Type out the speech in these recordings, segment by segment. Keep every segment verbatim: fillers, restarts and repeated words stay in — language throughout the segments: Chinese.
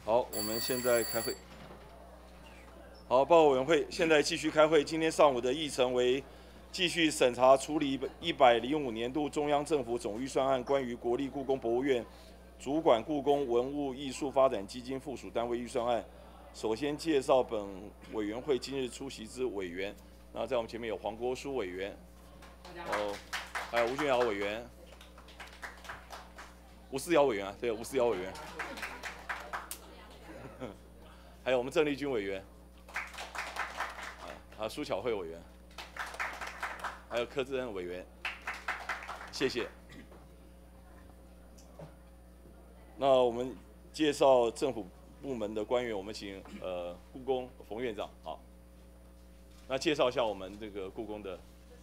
好，我们现在开会。好，报告委员会现在继续开会。今天上午的议程为继续审查处理一百零五年度中央政府总预算案关于国立故宫博物院主管故宫文物艺术发展基金附属单位预算案。首先介绍本委员会今日出席之委员。那在我们前面有黄国书委员，哦，还有吴俊尧委员，吴思尧委员啊，对，吴思尧委员，还有我们郑丽君委员。 啊，苏巧慧委员，还有柯志恩委员，谢谢。那我们介绍政府部门的官员，我们请呃故宫冯院长好。那介绍一下我们这个故宫的。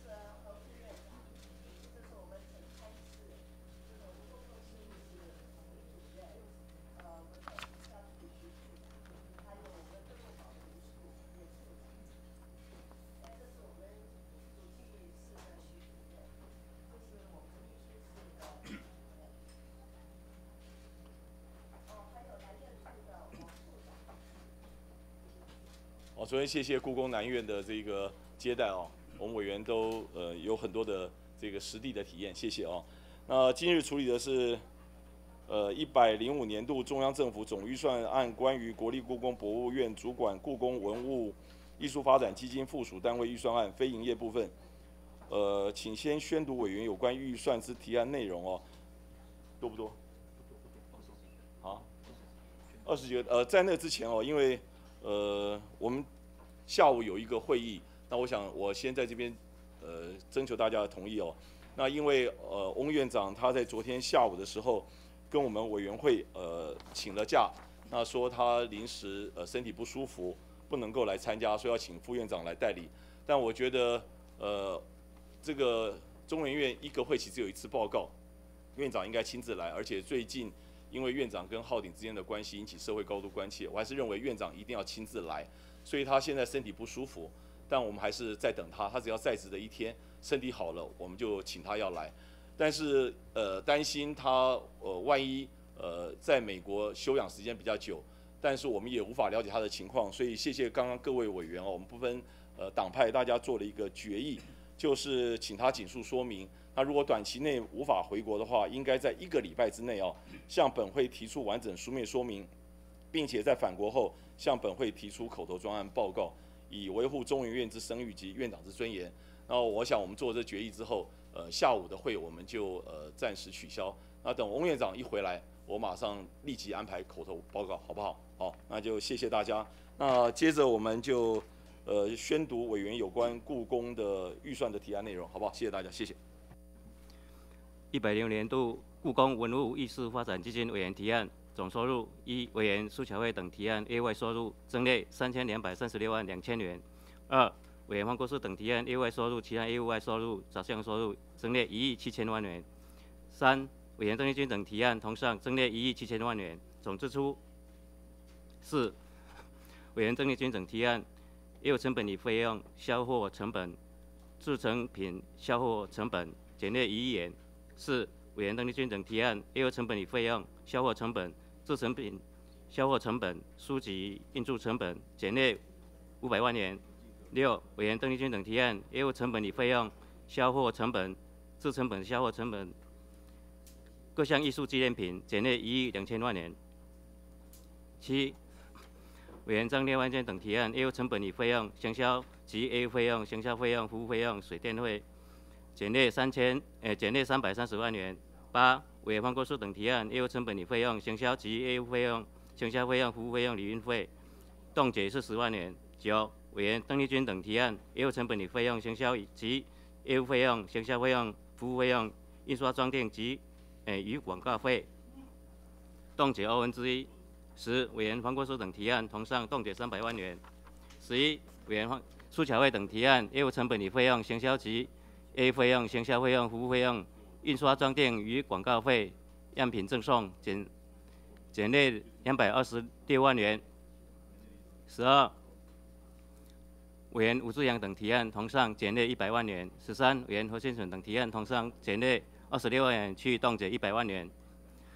哦，首先谢谢故宫南院的这个接待哦，我们委员都呃有很多的这个实地的体验，谢谢哦。那今日处理的是呃一百零五年度中央政府总预算案关于国立故宫博物院主管故宫文物艺术发展基金附属单位预算案非营业部分。呃，请先宣读委员有关预算之提案内容哦。多不多？好，二十几个。呃，在那之前哦，因为 呃，我们下午有一个会议，那我想我先在这边呃征求大家的同意哦。那因为呃翁院长他在昨天下午的时候跟我们委员会呃请了假，那说他临时呃身体不舒服，不能够来参加，所以要请副院长来代理。但我觉得呃这个中研院一个会期只有一次报告，院长应该亲自来，而且最近 因为院长跟浩鼎之间的关系引起社会高度关切，我还是认为院长一定要亲自来。所以他现在身体不舒服，但我们还是在等他。他只要在职的一天，身体好了，我们就请他要来。但是呃，担心他呃万一呃在美国休养时间比较久，但是我们也无法了解他的情况，所以谢谢刚刚各位委员哦，我们不分呃党派，大家做了一个决议，就是请他紧速说明。 那如果短期内无法回国的话，应该在一个礼拜之内哦，向本会提出完整书面说明，并且在返国后向本会提出口头专案报告，以维护中研院之声誉及院长之尊严。然后我想我们做这决议之后，呃，下午的会我们就呃暂时取消。那等翁院长一回来，我马上立即安排口头报告，好不好？好，那就谢谢大家。那接着我们就呃宣读委员有关故宫的预算的提案内容，好不好？谢谢大家，谢谢。 一百零五年度故宫文物艺术发展基金委员提案总收入：一、委员苏巧慧等提案业外收入增列三千两百三十六万两千元；二、委员黄国书等提案业外收入其他业务外收入杂项收入增列一亿七千万元；三、委员邓丽君等提案同上增列一亿七千万元，总支出；四、委员邓丽君等提案业务成本与费用、销货成本、制成品销货成本减列一亿元。 四、委员邓丽君等提案业务成本与费用、销货成本、制成品销货成本、书籍运输成本减列五百万元。六、委员邓丽君等提案业务成本与费用、销货成本、制成本销货成本各项艺术纪念品减列一亿两千万元。七、委员张列万娟等提案业务成本与费用、行销及业务费用、行销费用、服务费用、水电费 减列三千，呃，减列三百三十万元。八、委员黄国书等提案业务成本与费用、行销及业务费用、行销费用、服务费用、旅运费冻结四十万元。九、委员邓丽君等提案业务成本与费用、行销及业务费用、行销费用、服务费用、印刷装订及呃与广告费冻结二分之一。十、委员黄国书等提案同上冻结三百万元。十一、委员苏巧慧等提案业务成本与费用、行销及 A 费用、行销费用、服务费用、印刷装订与广告费、样品赠送减减列两百二十六万元。十二、委员吴志阳等提案同上减列一百万元。十三、委员何先生等提案同上减列二十六万元，去冻结一百万元。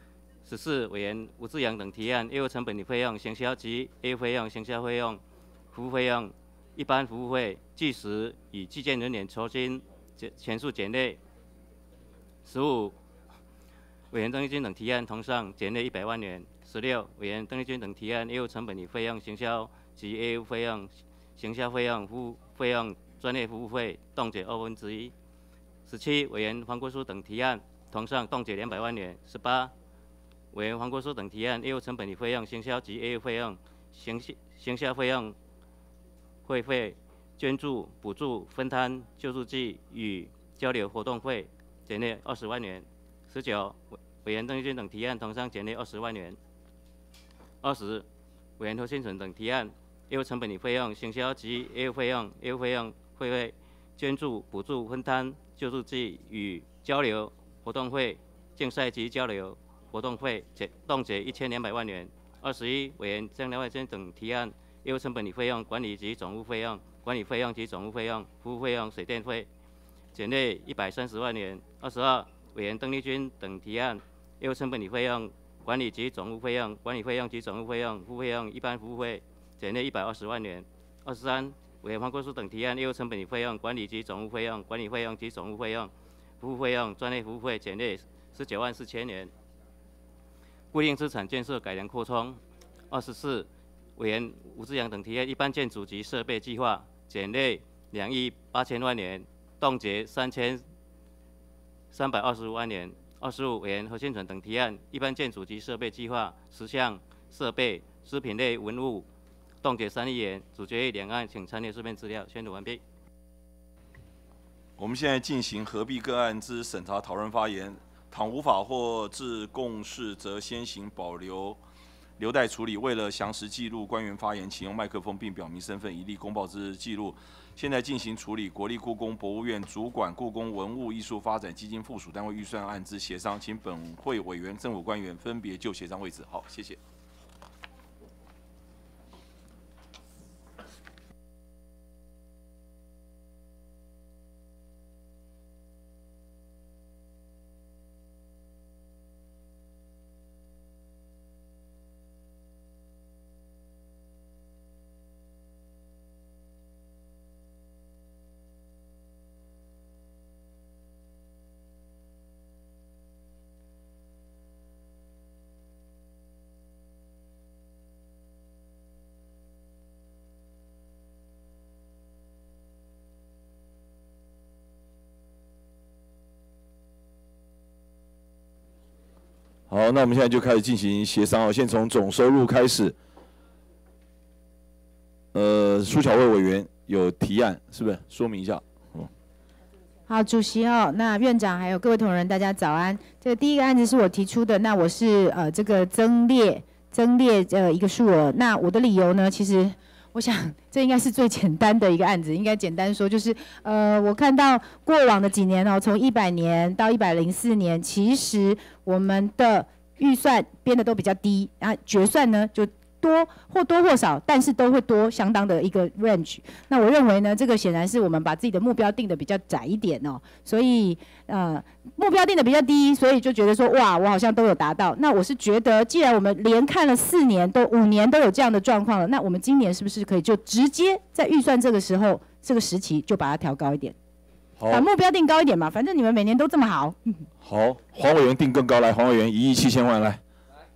十四，委员吴志阳等提案，业务成本与费用、行销及业务费用、行销费用、服务费用、一般服务费、计时与计件人员酬金全数减列。十五，委员邓丽君等提案同上，减列一百万元。十六，委员邓丽君等提案，业务成本与费用、行销及业务费用、行销费用、服务费用、专业服务费冻结二分之一。十七，委员黄国书等提案同上，冻结两百万元。十八，委员黄国书等提案，业务成本与费用、行销及业务费用、行行销费用、会费、捐助、补助、分摊、救助济与交流活动费减列二十万元。十九，委员邓丽君等提案同上减列二十万元。二十，委员何新存等提案，业务成本与费用、行销及业务费用、业务费用、会费、捐助、补助、分摊、救助济与交流活动费、竞赛及交流活动费减冻结一千两百万元。二十一，委员江良外珍等提案，业务成本与费用、管理及总务费用、管理费用及总务费用、服务费用、水电费减列一百三十万元。二十二，委员邓丽君等提案，业务成本与费用、管理及总务费用、管理费用及总务费用、服务费用、一般服务费减列一百二十万元。二十三，委员黄国书等提案，业务成本与费用、管理及总务费用、管理费用及总务费用、服务费用、专业服务费减列十九万四千元。固定资产建设改良扩充。二十四，委员吴志阳等提案，一般建筑及设备计划减列两亿八千万元，冻结三千三百二十五万元。二十五，委员何新存等提案，一般建筑及设备计划十项设备、食品类文物冻结三亿元。主决议两案，请参阅书面资料。宣读完毕。 我们现在进行合并个案之审查讨论发言，倘无法或致共识，则先行保留，留待处理。为了详实记录官员发言，请用麦克风并表明身份，以利公报之记录。现在进行处理国立故宫博物院主管故宫文物艺术发展基金附属单位预算案之协商，请本会委员、政府官员分别就协商位置。好，谢谢。好，那我们现在就开始进行协商哦。先从总收入开始。呃，苏巧慧委员有提案，是不是？说明一下。嗯。 好，主席哦，那院长还有各位同仁，大家早安。这个第一个案子是我提出的，那我是呃这个增列增列呃一个数额。那我的理由呢，其实我想这应该是最简单的一个案子，应该简单说就是呃我看到过往的几年哦，从一百年到一百零四年，其实我们的预算编的都比较低，然后决算呢就多或多或少，但是都会多相当的一个 range。那我认为呢，这个显然是我们把自己的目标定的比较窄一点哦，所以呃目标定的比较低，所以就觉得说哇，我好像都有达到。那我是觉得，既然我们连看了四年都五年都有这样的状况了，那我们今年是不是可以就直接在预算这个时候这个时期就把它调高一点？把目标定高一点嘛，反正你们每年都这么好。 好，黄委员定更高，来，黄委员一亿七千万来。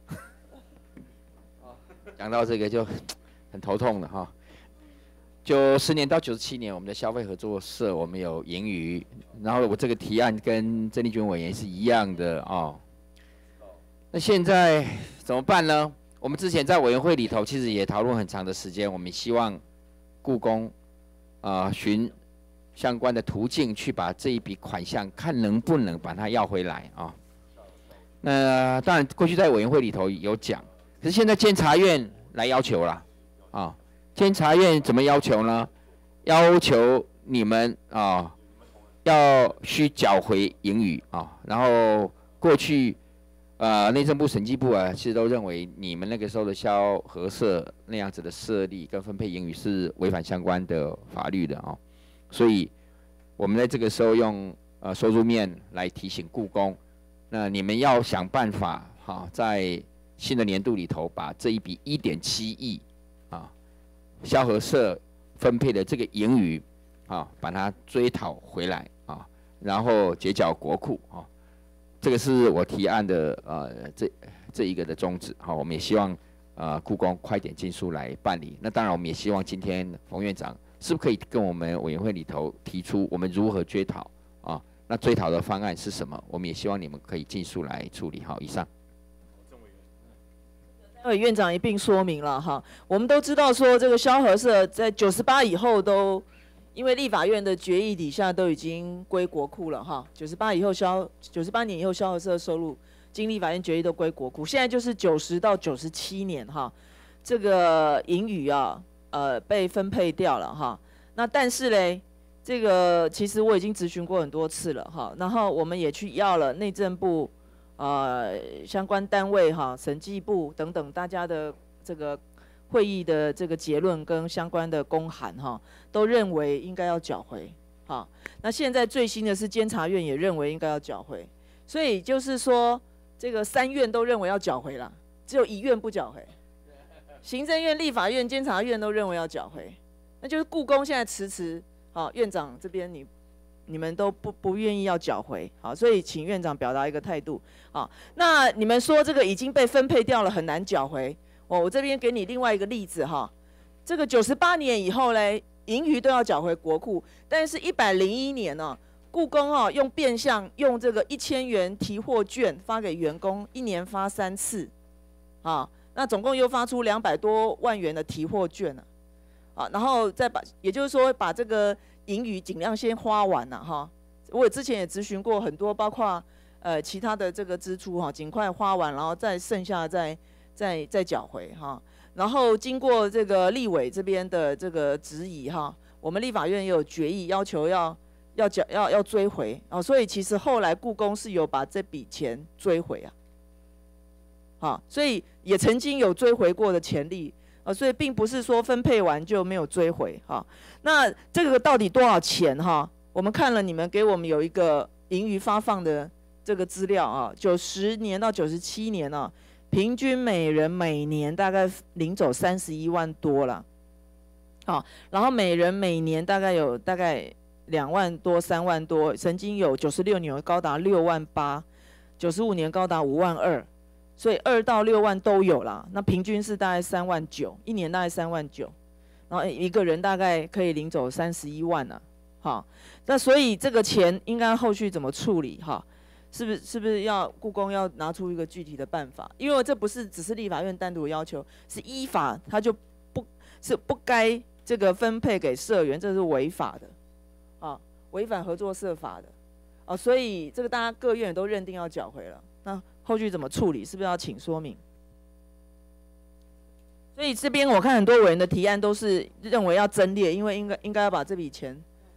讲到这个就很头痛了哈。九十年到九十七年，我们的消费合作社我们有盈余，然后我这个提案跟郑丽君委员是一样的哦。那现在怎么办呢？我们之前在委员会里头其实也讨论很长的时间，我们希望故宫啊、呃、寻相关的途径去把这一笔款项看能不能把它要回来啊。那当然过去在委员会里头有讲。可是现在监察院来要求了，啊，监察院怎么要求呢？要求你们啊，要需缴回盈余啊。然后过去，呃，内政部、审计部啊，其实都认为你们那个时候的消合社那样子的设立跟分配盈余是违反相关的法律的啊。所以，我们在这个时候用呃收入面来提醒故宫，那你们要想办法好，在新的年度里头，把这一笔一点七亿啊，萧合社分配的这个盈余啊，把它追讨回来啊，然后结缴国库啊，这个是我提案的呃这这一个的宗旨。好，我们也希望呃故宫快点尽速来办理。那当然，我们也希望今天冯院长是不是可以跟我们委员会里头提出我们如何追讨啊？那追讨的方案是什么？我们也希望你们可以尽速来处理。好，以上。 待会院长一并说明了哈。我们都知道说，这个萧合社在九十八以后都，因为立法院的决议底下都已经归国库了哈。九十八以后萧，九十八年以后萧合社的收入，经立法院决议都归国库。现在就是九十到九十七年哈，这个盈余啊，呃，被分配掉了哈。那但是嘞，这个其实我已经咨询过很多次了哈，然后我们也去要了内政部。呃，相关单位哈，审计部等等，大家的这个会议的这个结论跟相关的公函哈，都认为应该要缴回。哈，那现在最新的是监察院也认为应该要缴回，所以就是说，这个三院都认为要缴回了，只有一院不缴回。行政院、立法院、监察院都认为要缴回，那就是故宫现在迟迟，好，院长这边你。你们都不不愿意要缴回，好，所以请院长表达一个态度，好，那你们说这个已经被分配掉了，很难缴回，我我这边给你另外一个例子哈，这个九十八年以后嘞，盈余都要缴回国库，但是一百零一年呢、哦，故宫哦用变相用这个一千元提货券发给员工，一年发三次，啊，那总共又发出两百多万元的提货券呢，啊，然后再把，也就是说把这个。盈余尽量先花完了、啊、哈，我之前也咨询过很多，包括呃其他的这个支出哈，尽快花完，然后再剩下再再再缴回哈。然后经过这个立委这边的这个质疑哈，我们立法院也有决议要求要要缴要要追回啊，所以其实后来故宫是有把这笔钱追回啊，好，所以也曾经有追回过的潜力。啊，所以并不是说分配完就没有追回哈。那这个到底多少钱哈？我们看了你们给我们有一个盈余发放的这个资料啊，九十年到九十七年呢、啊，平均每人每年大概领走三十一万多了，好，然后每人每年大概有大概两万多、三万多，曾经有九十六年高达六万八，九十五年高达五万二。所以二到六万都有啦，那平均是大概三万九，一年大概三万九，然后一个人大概可以领走三十一万呢、啊，好，那所以这个钱应该后续怎么处理哈？是不是是不是要故宫要拿出一个具体的办法？因为这不是只是立法院单独要求，是依法它就不是不该这个分配给社员，这是违法的，啊，违反合作社法的，啊，所以这个大家各院都认定要缴回了，那。后续怎么处理？是不是要请说明？所以这边我看很多委员的提案都是认为要增列，因为应该应该要把这笔钱。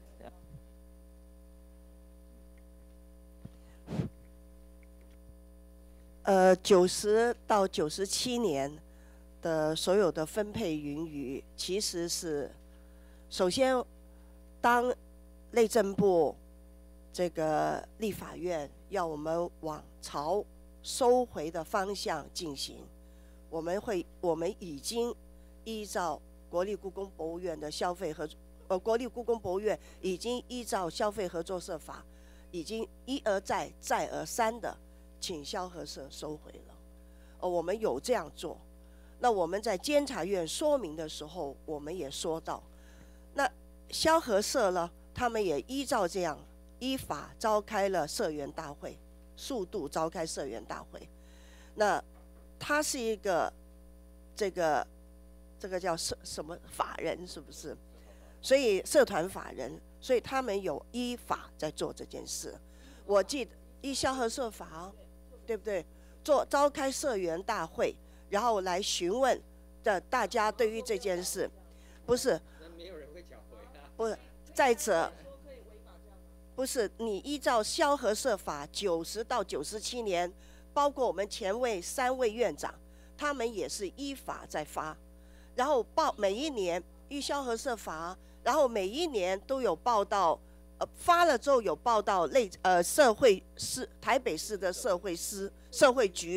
呃，九十到九十七年的所有的分配盈余，其实是首先当内政部这个立法院要我们往朝收回的方向进行，我们会，我们已经依照国立故宫博物院的消费合，呃，国立故宫博物院已经依照消费合作社法，已经一而再、再而三的请萧合社收回了。呃，我们有这样做。那我们在监察院说明的时候，我们也说到，那萧合社呢，他们也依照这样，依法召开了社员大会。速度召开社员大会，那他是一个这个这个叫社什么法人是不是？所以社团法人，所以他们有依法在做这件事。我记得依萧合社法，对不对？做召开社员大会，然后来询问的大家对于这件事，不是？没有人会缴回啊。不是，再者。不是你依照萧合社法九十到九十七年，包括我们前位三位院长，他们也是依法在发，然后报每一年依萧合社法，然后每一年都有报道，呃发了之后有报道类呃社会司台北市的社会司社会局，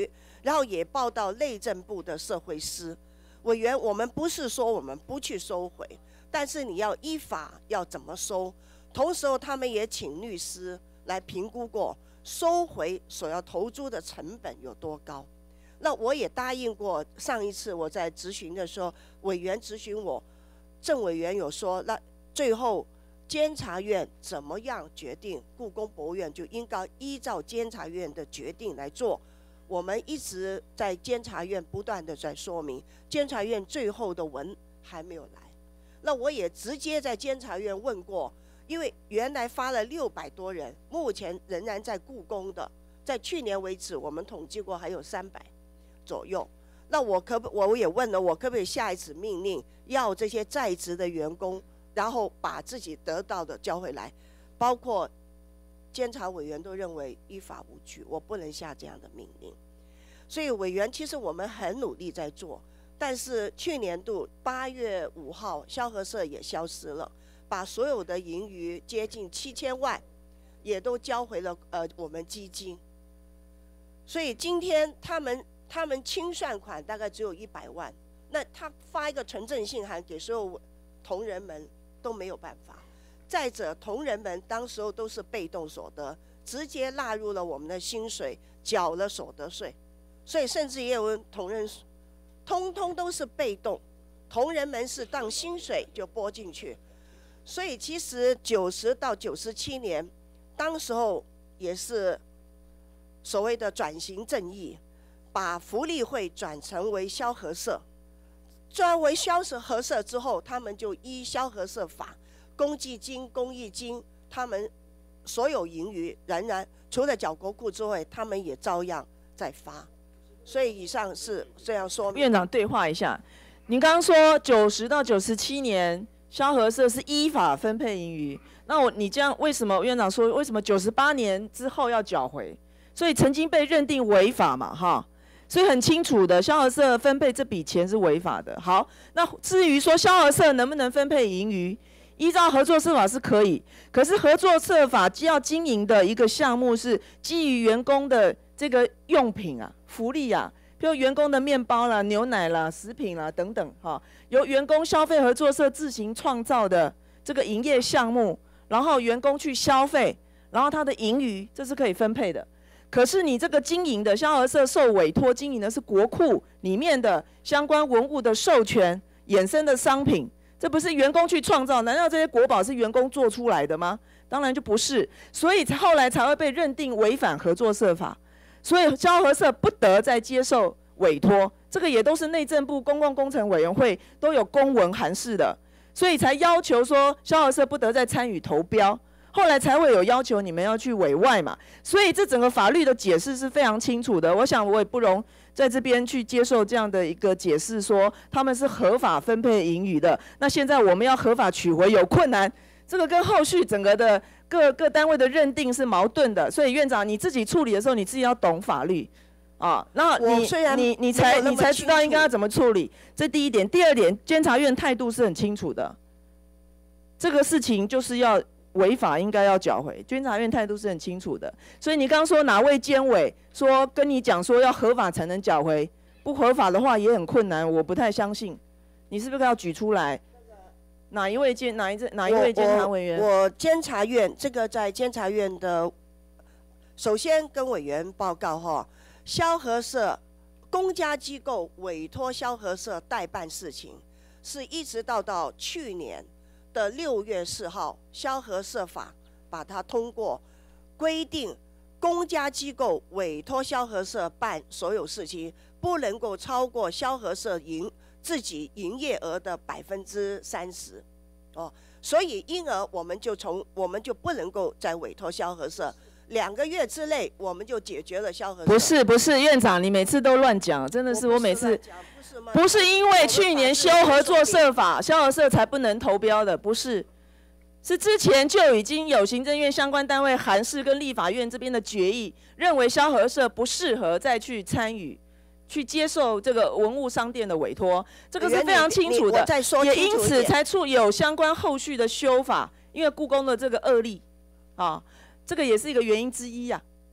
然后也报到内政部的社会司。委员，我们不是说我们不去收回，但是你要依法要怎么收。同时候他们也请律师来评估过收回所要投注的成本有多高。那我也答应过，上一次我在质询的时候，委员质询我，郑委员有说，那最后监察院怎么样决定，故宫博物院就应该依照监察院的决定来做。我们一直在监察院不断的在说明，监察院最后的文还没有来。那我也直接在监察院问过，因为原来发了六百多人，目前仍然在故宫的，在去年为止我们统计过还有三百左右。那我可不，我也问了，我可不可以下一次命令要这些在职的员工，然后把自己得到的交回来，包括监察委员都认为依法无据，我不能下这样的命令。所以委员，其实我们很努力在做，但是去年度八月五号，萧合社也消失了，把所有的盈余接近七千万，也都交回了呃我们基金。所以今天他们他们清算款大概只有一百万，那他发一个存证信函给所有同仁们都没有办法。再者，同仁们当时候都是被动所得，直接纳入了我们的薪水，缴了所得税，所以甚至也有同仁，通通都是被动，同仁们是当薪水就拨进去。所以其实九十到九十七年，当时候也是所谓的转型正义，把福利会转成为萧合社，转为萧合社之后，他们就依萧合社法。公积金、公益金，他们所有盈余仍然除了缴国库之外，他们也照样在发。所以以上是这样说明。 院长对话一下，您刚刚说九十到九十七年，萧合社是依法分配盈余，那我你这样为什么院长说为什么九十八年之后要缴回？所以曾经被认定违法嘛，哈。所以很清楚的，萧合社分配这笔钱是违法的。好，那至于说萧合社能不能分配盈余？依照合作社法是可以，可是合作社法既要经营的一个项目是基于员工的这个用品啊、福利啊，比如员工的面包啦、牛奶啦、食品啦等等，哈，由员工消费合作社自行创造的这个营业项目，然后员工去消费，然后他的盈余这是可以分配的。可是你这个经营的萧合社受委托经营的是国库里面的相关文物的授权衍生的商品。这不是员工去创造，难道这些国宝是员工做出来的吗？当然就不是，所以后来才会被认定违反合作社法，所以萧合社不得再接受委托，这个也都是内政部公共工程委员会都有公文函示的，所以才要求说萧合社不得再参与投标，后来才会有要求你们要去委外嘛，所以这整个法律的解释是非常清楚的，我想我也不容在这边去接受这样的一个解释，说他们是合法分配盈余的。那现在我们要合法取回有困难，这个跟后续整个的各各单位的认定是矛盾的。所以院长你自己处理的时候，你自己要懂法律啊。那你你你才你才知道应该要怎么处理。这第一点，第二点，监察院态度是很清楚的，这个事情就是要。违法应该要缴回，监察院态度是很清楚的。所以你刚刚说哪位监委说跟你讲说要合法才能缴回，不合法的话也很困难，我不太相信。你是不是要举出来？哪一位监哪一哪一位监察委员？ 我, 我监察院这个在监察院的，首先跟委员报告哈，萧合社公家机构委托萧合社代办事情，是一直到到去年。的六月四号，萧合社法把它通过，规定公家机构委托萧合社办所有事情，不能够超过萧合社营自己营业额的百分之三十，哦，所以因而我们就从我们就不能够再委托萧合社，两个月之内我们就解决了萧合社。 不是不是，院长你每次都乱讲，真的是我每次。不是因为去年修合作社法，萧合社才不能投标的，不是，是之前就已经有行政院相关单位函示跟立法院这边的决议，认为萧合社不适合再去参与，去接受这个文物商店的委托，这个是非常清楚的，也因此才出有相关后续的修法，因为故宫的这个恶例，啊，这个也是一个原因之一呀、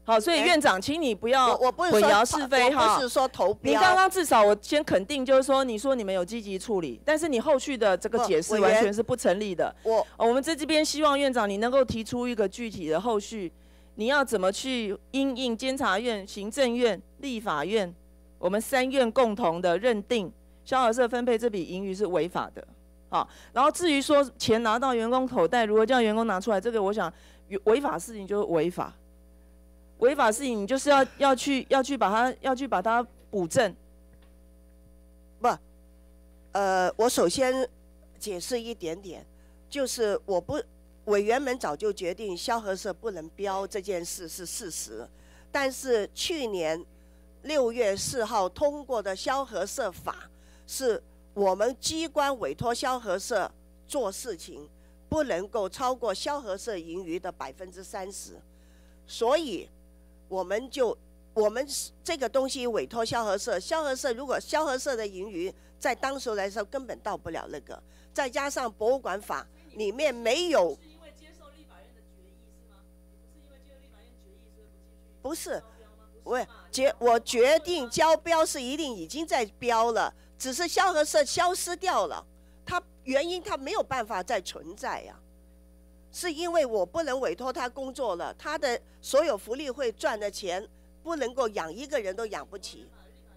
好，所以院长，请你不要我我不是混说淆是非哈。 我不是说投标。 你刚刚至少我先肯定，就是说你说你们有积极处理，但是你后续的这个解释完全是不成立的。 我我们在这边希望院长你能够提出一个具体的后续，你要怎么去因应监察院、行政院、立法院，我们三院共同的认定萧合社分配这笔盈余是违法的。好，然后至于说钱拿到员工口袋，如何叫员工拿出来，这个我想违法事情就是违法。违法事情，你就是要要去要去把它要去把它补正。 不，呃，我首先解释一点点，就是我不委员们早就决定萧合社不能标这件事是事实，但是去年六月四号通过的萧合社法，是我们机关委托萧合社做事情，不能够超过萧合社盈余的百分之三十，所以。我们就我们这个东西委托萧合社，萧合社如果萧合社的盈余在当时来说根本到不了那个，再加上博物馆法里面没有， 是因为接受立法院的决议是吗？不是因为接受立法院决议所以不继续？ 不是，我决我决定交标是一定已经在标了，只是萧合社消失掉了，它原因它没有办法再存在呀、啊。是因为我不能委托他工作了，他的所有福利会赚的钱不能够养一个人都养不起。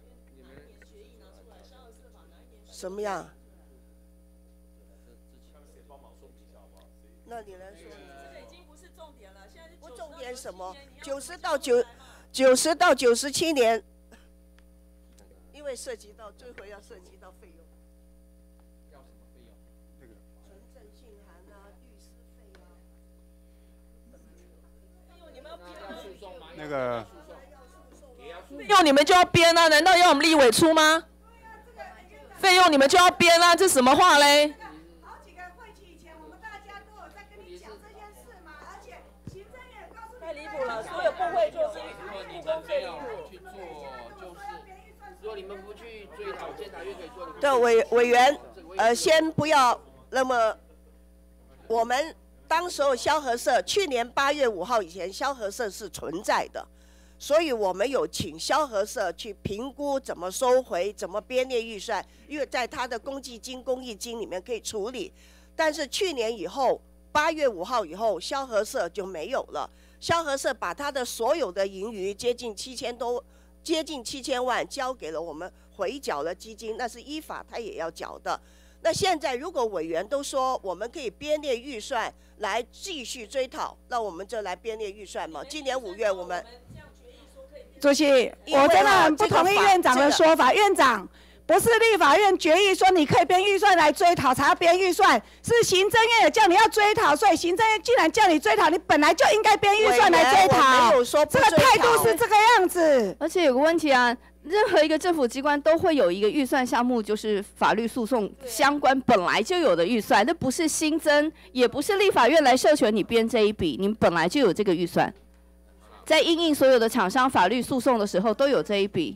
什么样？那你来说。 这个已经不是重点了，现在是不重点什么？九十到九九十到九十七年，因为涉及到最后要涉及到费用。 那个费用你们就要编啊？难道要我们立委出吗？费用你们就要编啊？这什么话嘞？ 好几个会期以前，我们大家都有在跟你讲这件事嘛，而且行政院告诉你太离谱了，所有部会就是你们没有去做，就是如果你们不去追讨监察院可以做。 对委委员，呃，先不要那么，我们。当时候萧合社去年八月五号以前，萧合社是存在的，所以我们有请萧合社去评估怎么收回、怎么编列预算，因为在他的公积金、公益金里面可以处理。但是去年以后，八月五号以后，萧合社就没有了。萧合社把他的所有的盈余接近七千多、接近七千万交给了我们回缴了基金，那是依法他也要缴的。那现在如果委员都说我们可以编列预算来继续追讨，那我们就来编列预算嘛。今年五月我们， 主席，我真的很不同意院长的说法。院长，不是立法院决议说你可以编预算来追讨才要编预算，是行政院也叫你要追讨，所以行政院既然叫你追讨，你本来就应该编预算来追讨。 没有说不这个态度是这个样子。 而且有个问题啊。任何一个政府机关都会有一个预算项目，就是法律诉讼相关本来就有的预算，那不是新增，也不是立法院来授权你编这一笔，你们本来就有这个预算，在因应所有的厂商法律诉讼的时候都有这一笔。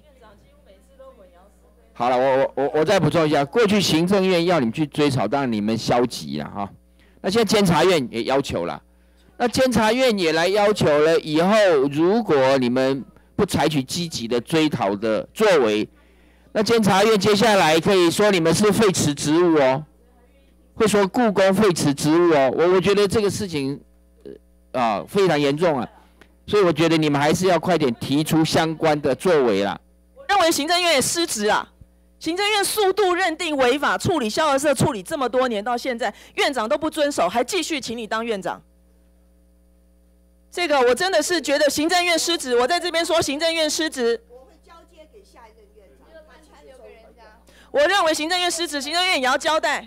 好了，我我我我再补充一下，过去行政院要你们去追讨，当然你们消极了哈。那现在监察院也要求了，那监察院也来要求了，以后如果你们不采取积极的追讨的作为，那监察院接下来可以说你们是废除职务哦，会说故宫废除职务哦。我我觉得这个事情，呃啊非常严重啊，所以我觉得你们还是要快点提出相关的作为啦。 我认为行政院也失职啊，行政院速度认定违法，处理萧合社处理这么多年到现在，院长都不遵守，还继续请你当院长。这个我真的是觉得行政院失职，我在这边说行政院失职。 我会交接给下一任院长。 留给人家。 我认为行政院失职，行政院也要交代。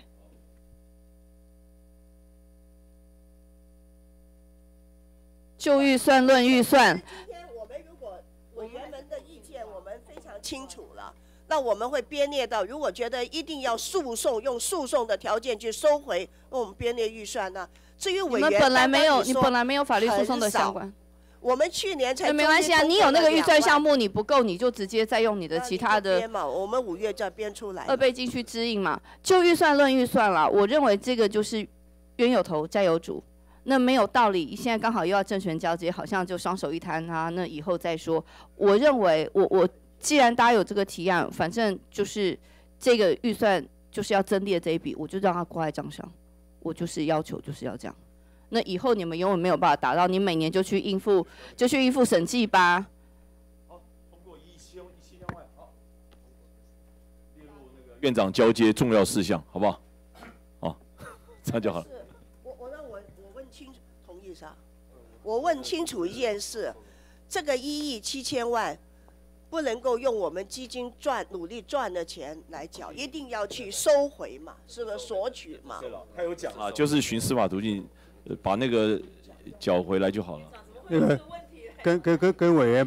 就预算论预算。 今天我们如果委员们的意见我们非常清楚了，那我们会编列到，如果觉得一定要诉讼，用诉讼的条件去收回，那我们编列预算呢？至于委员， 你们本来没有，你本来没有法律诉讼的相关。 我们去年才。 没关系啊，你有那个预算项目，你不够，你就直接再用你的其他的。 编嘛，我们五月就要编出来。 二倍进去支应嘛，就预算论预算啦。我认为这个就是冤有头债有主。 那没有道理。现在刚好又要政权交接，好像就双手一摊啊，那以后再说。我认为我我既然大家有这个提案，反正就是这个预算就是要增列这一笔，我就让它挂在账上。我就是要求就是要这样。那以后你们永远没有办法达到，你每年就去应付就去应付审计吧。 好，通过一千一千万，好，列入那个院长交接重要事项，好不好？好，这样就好了。 我我让我我问清楚，同意是吧？我问清楚一件事，这个一亿七千万不能够用我们基金赚努力赚的钱来缴，一定要去收回嘛，是不是索取嘛？ 对了，他有讲啊，就是循司法途径。把那个缴回来就好了。 那个跟跟跟跟委员，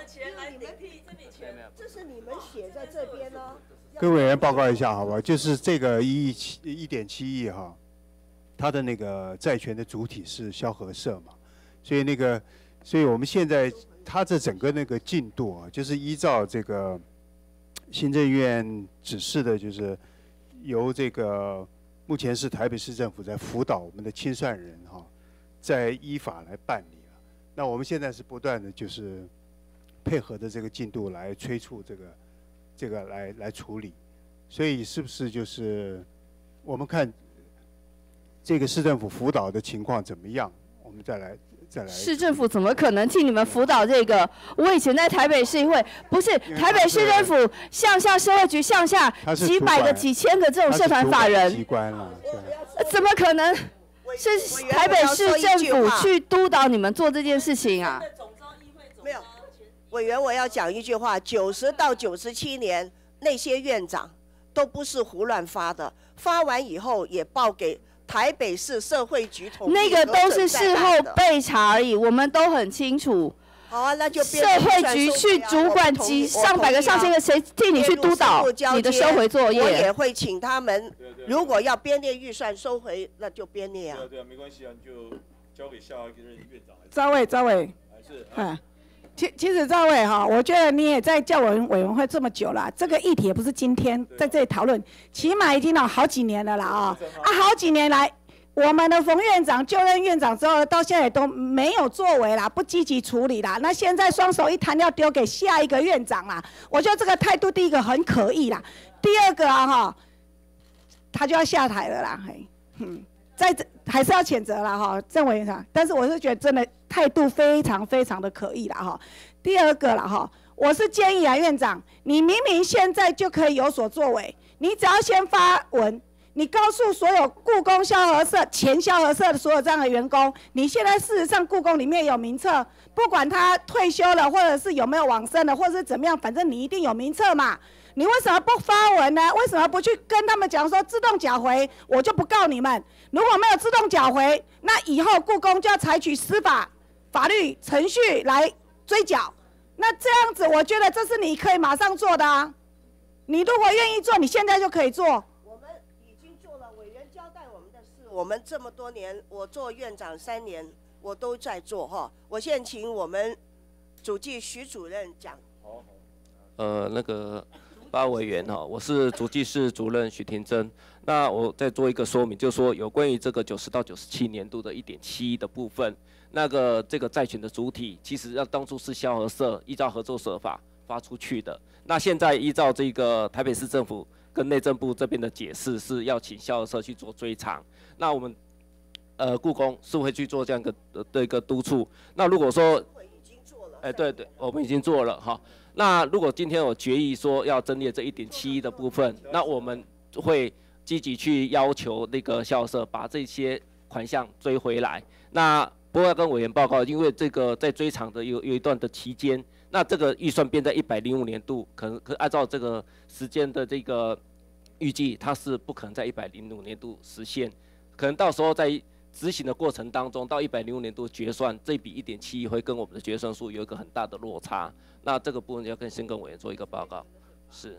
这是你们写在这边呢。 跟委员报告一下，好吧？就是这个一亿七一点七亿哈，它的那个债权的主体是萧合社嘛，所以那个，所以我们现在它这整个那个进度啊，就是依照这个行政院指示的，就是由这个。目前是台北市政府在辅导我们的清算人哈，在依法来办理了。那我们现在是不断的就是配合的这个进度来催促这个这个来来处理，所以是不是就是我们看这个市政府辅导的情况怎么样，我们再来。 市政府怎么可能替你们辅导这个？我以前在台北市议会，不是台北市政府向下社会局向下几百个、几千个这种社团法人， 机关了， 怎么可能是台北市政府去督导你们做这件事情啊？ 没有，委员，我要讲一句话：九十到九十七年那些院长都不是胡乱发的，发完以后也报给。台北市社会局统那个都是事后备查而已，我们都很清楚。 好啊，那就社会局去主管几上百个、上千个，谁替你去督导你的收回作业？ 我也会请他们，如果要编列预算收回，那就编列啊。 对啊，对啊，没关系啊，你就交给下一任院长。 赵伟，赵伟， 还是嗯。其其实赵伟哈，我觉得你也在教委委员会这么久了，这个议题也不是今天在这里讨论，起码已经有好几年了啦啊啊，好几年来，我们的冯院长就任院长之后，到现在也都没有作为啦，不积极处理啦。那现在双手一摊要丢给下一个院长啦，我觉得这个态度第一个很可疑啦，第二个啊哈，他就要下台了啦，嘿，嗯。在这还是要谴责啦哈，郑委员长，但是我是觉得真的态度非常非常的可疑啦哈。第二个啦哈，我是建议啊院长，你明明现在就可以有所作为，你只要先发文，你告诉所有故宫萧合社、前萧合社的所有这样的员工，你现在事实上故宫里面有名册，不管他退休了，或者是有没有往生了，或者是怎么样，反正你一定有名册嘛。你为什么不发文呢？为什么不去跟他们讲说自动缴回，我就不告你们？如果没有自动缴回，那以后故宫就要采取司法法律程序来追缴。那这样子，我觉得这是你可以马上做的啊。你如果愿意做，你现在就可以做。 我们已经做了，委员交代我们的事，我们这么多年，我做院长三年，我都在做哈。我现在请我们主计徐主任讲。好。 呃，那个。八委员哈，我是主计室主任许廷珍。那我再做一个说明，就是说有关于这个九十到九十七年度的一点七亿的部分，那个这个债权的主体，其实要当初是萧合社依照合作社法发出去的。那现在依照这个台北市政府跟内政部这边的解释，是要请萧合社去做追偿。那我们呃故宫是会去做这样一个的一个督促。那如果说，哎、欸、对对，我们已经做了哈。那如果今天有决议说要增列这一点七亿的部分，那我们会积极去要求那个萧合社把这些款项追回来。那不过要跟委员报告，因为这个在追偿的有有一段的期间，那这个预算编在一百零五年度，可能可按照这个时间的这个预计，它是不可能在一百零五年度实现，可能到时候在执行的过程当中，到一百零五年度决算，这笔一点七亿会跟我们的决算数有一个很大的落差。那这个部分要跟先跟委员做一个报告，是。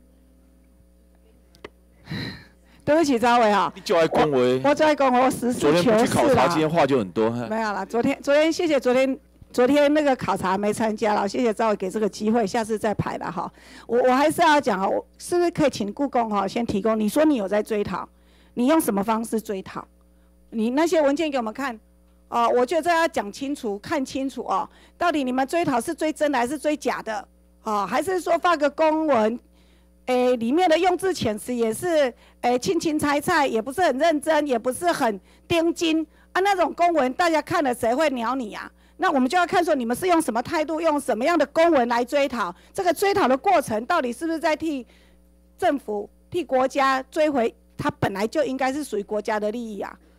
对不起，赵伟啊， 你就爱恭维， 我就爱恭维，我实事求是啦。 昨天不去考察，今天话就很多。 没有啦，昨天昨天谢谢昨天昨天那个考察没参加了，谢谢赵伟给这个机会，下次再排了哈。我我还是要讲哈，我是不是可以请故宫哈先提供？你说你有在追讨，你用什么方式追讨？你那些文件给我们看。 哦，我觉得这要讲清楚、看清楚哦，到底你们追讨是追真的还是追假的？哦，还是说发个公文，诶，里面的用字遣词也是诶轻轻猜猜，也不是很认真，也不是很盯紧啊，那种公文大家看了谁会鸟你啊？那我们就要看说你们是用什么态度，用什么样的公文来追讨，这个追讨的过程到底是不是在替政府、替国家追回它本来就应该是属于国家的利益啊？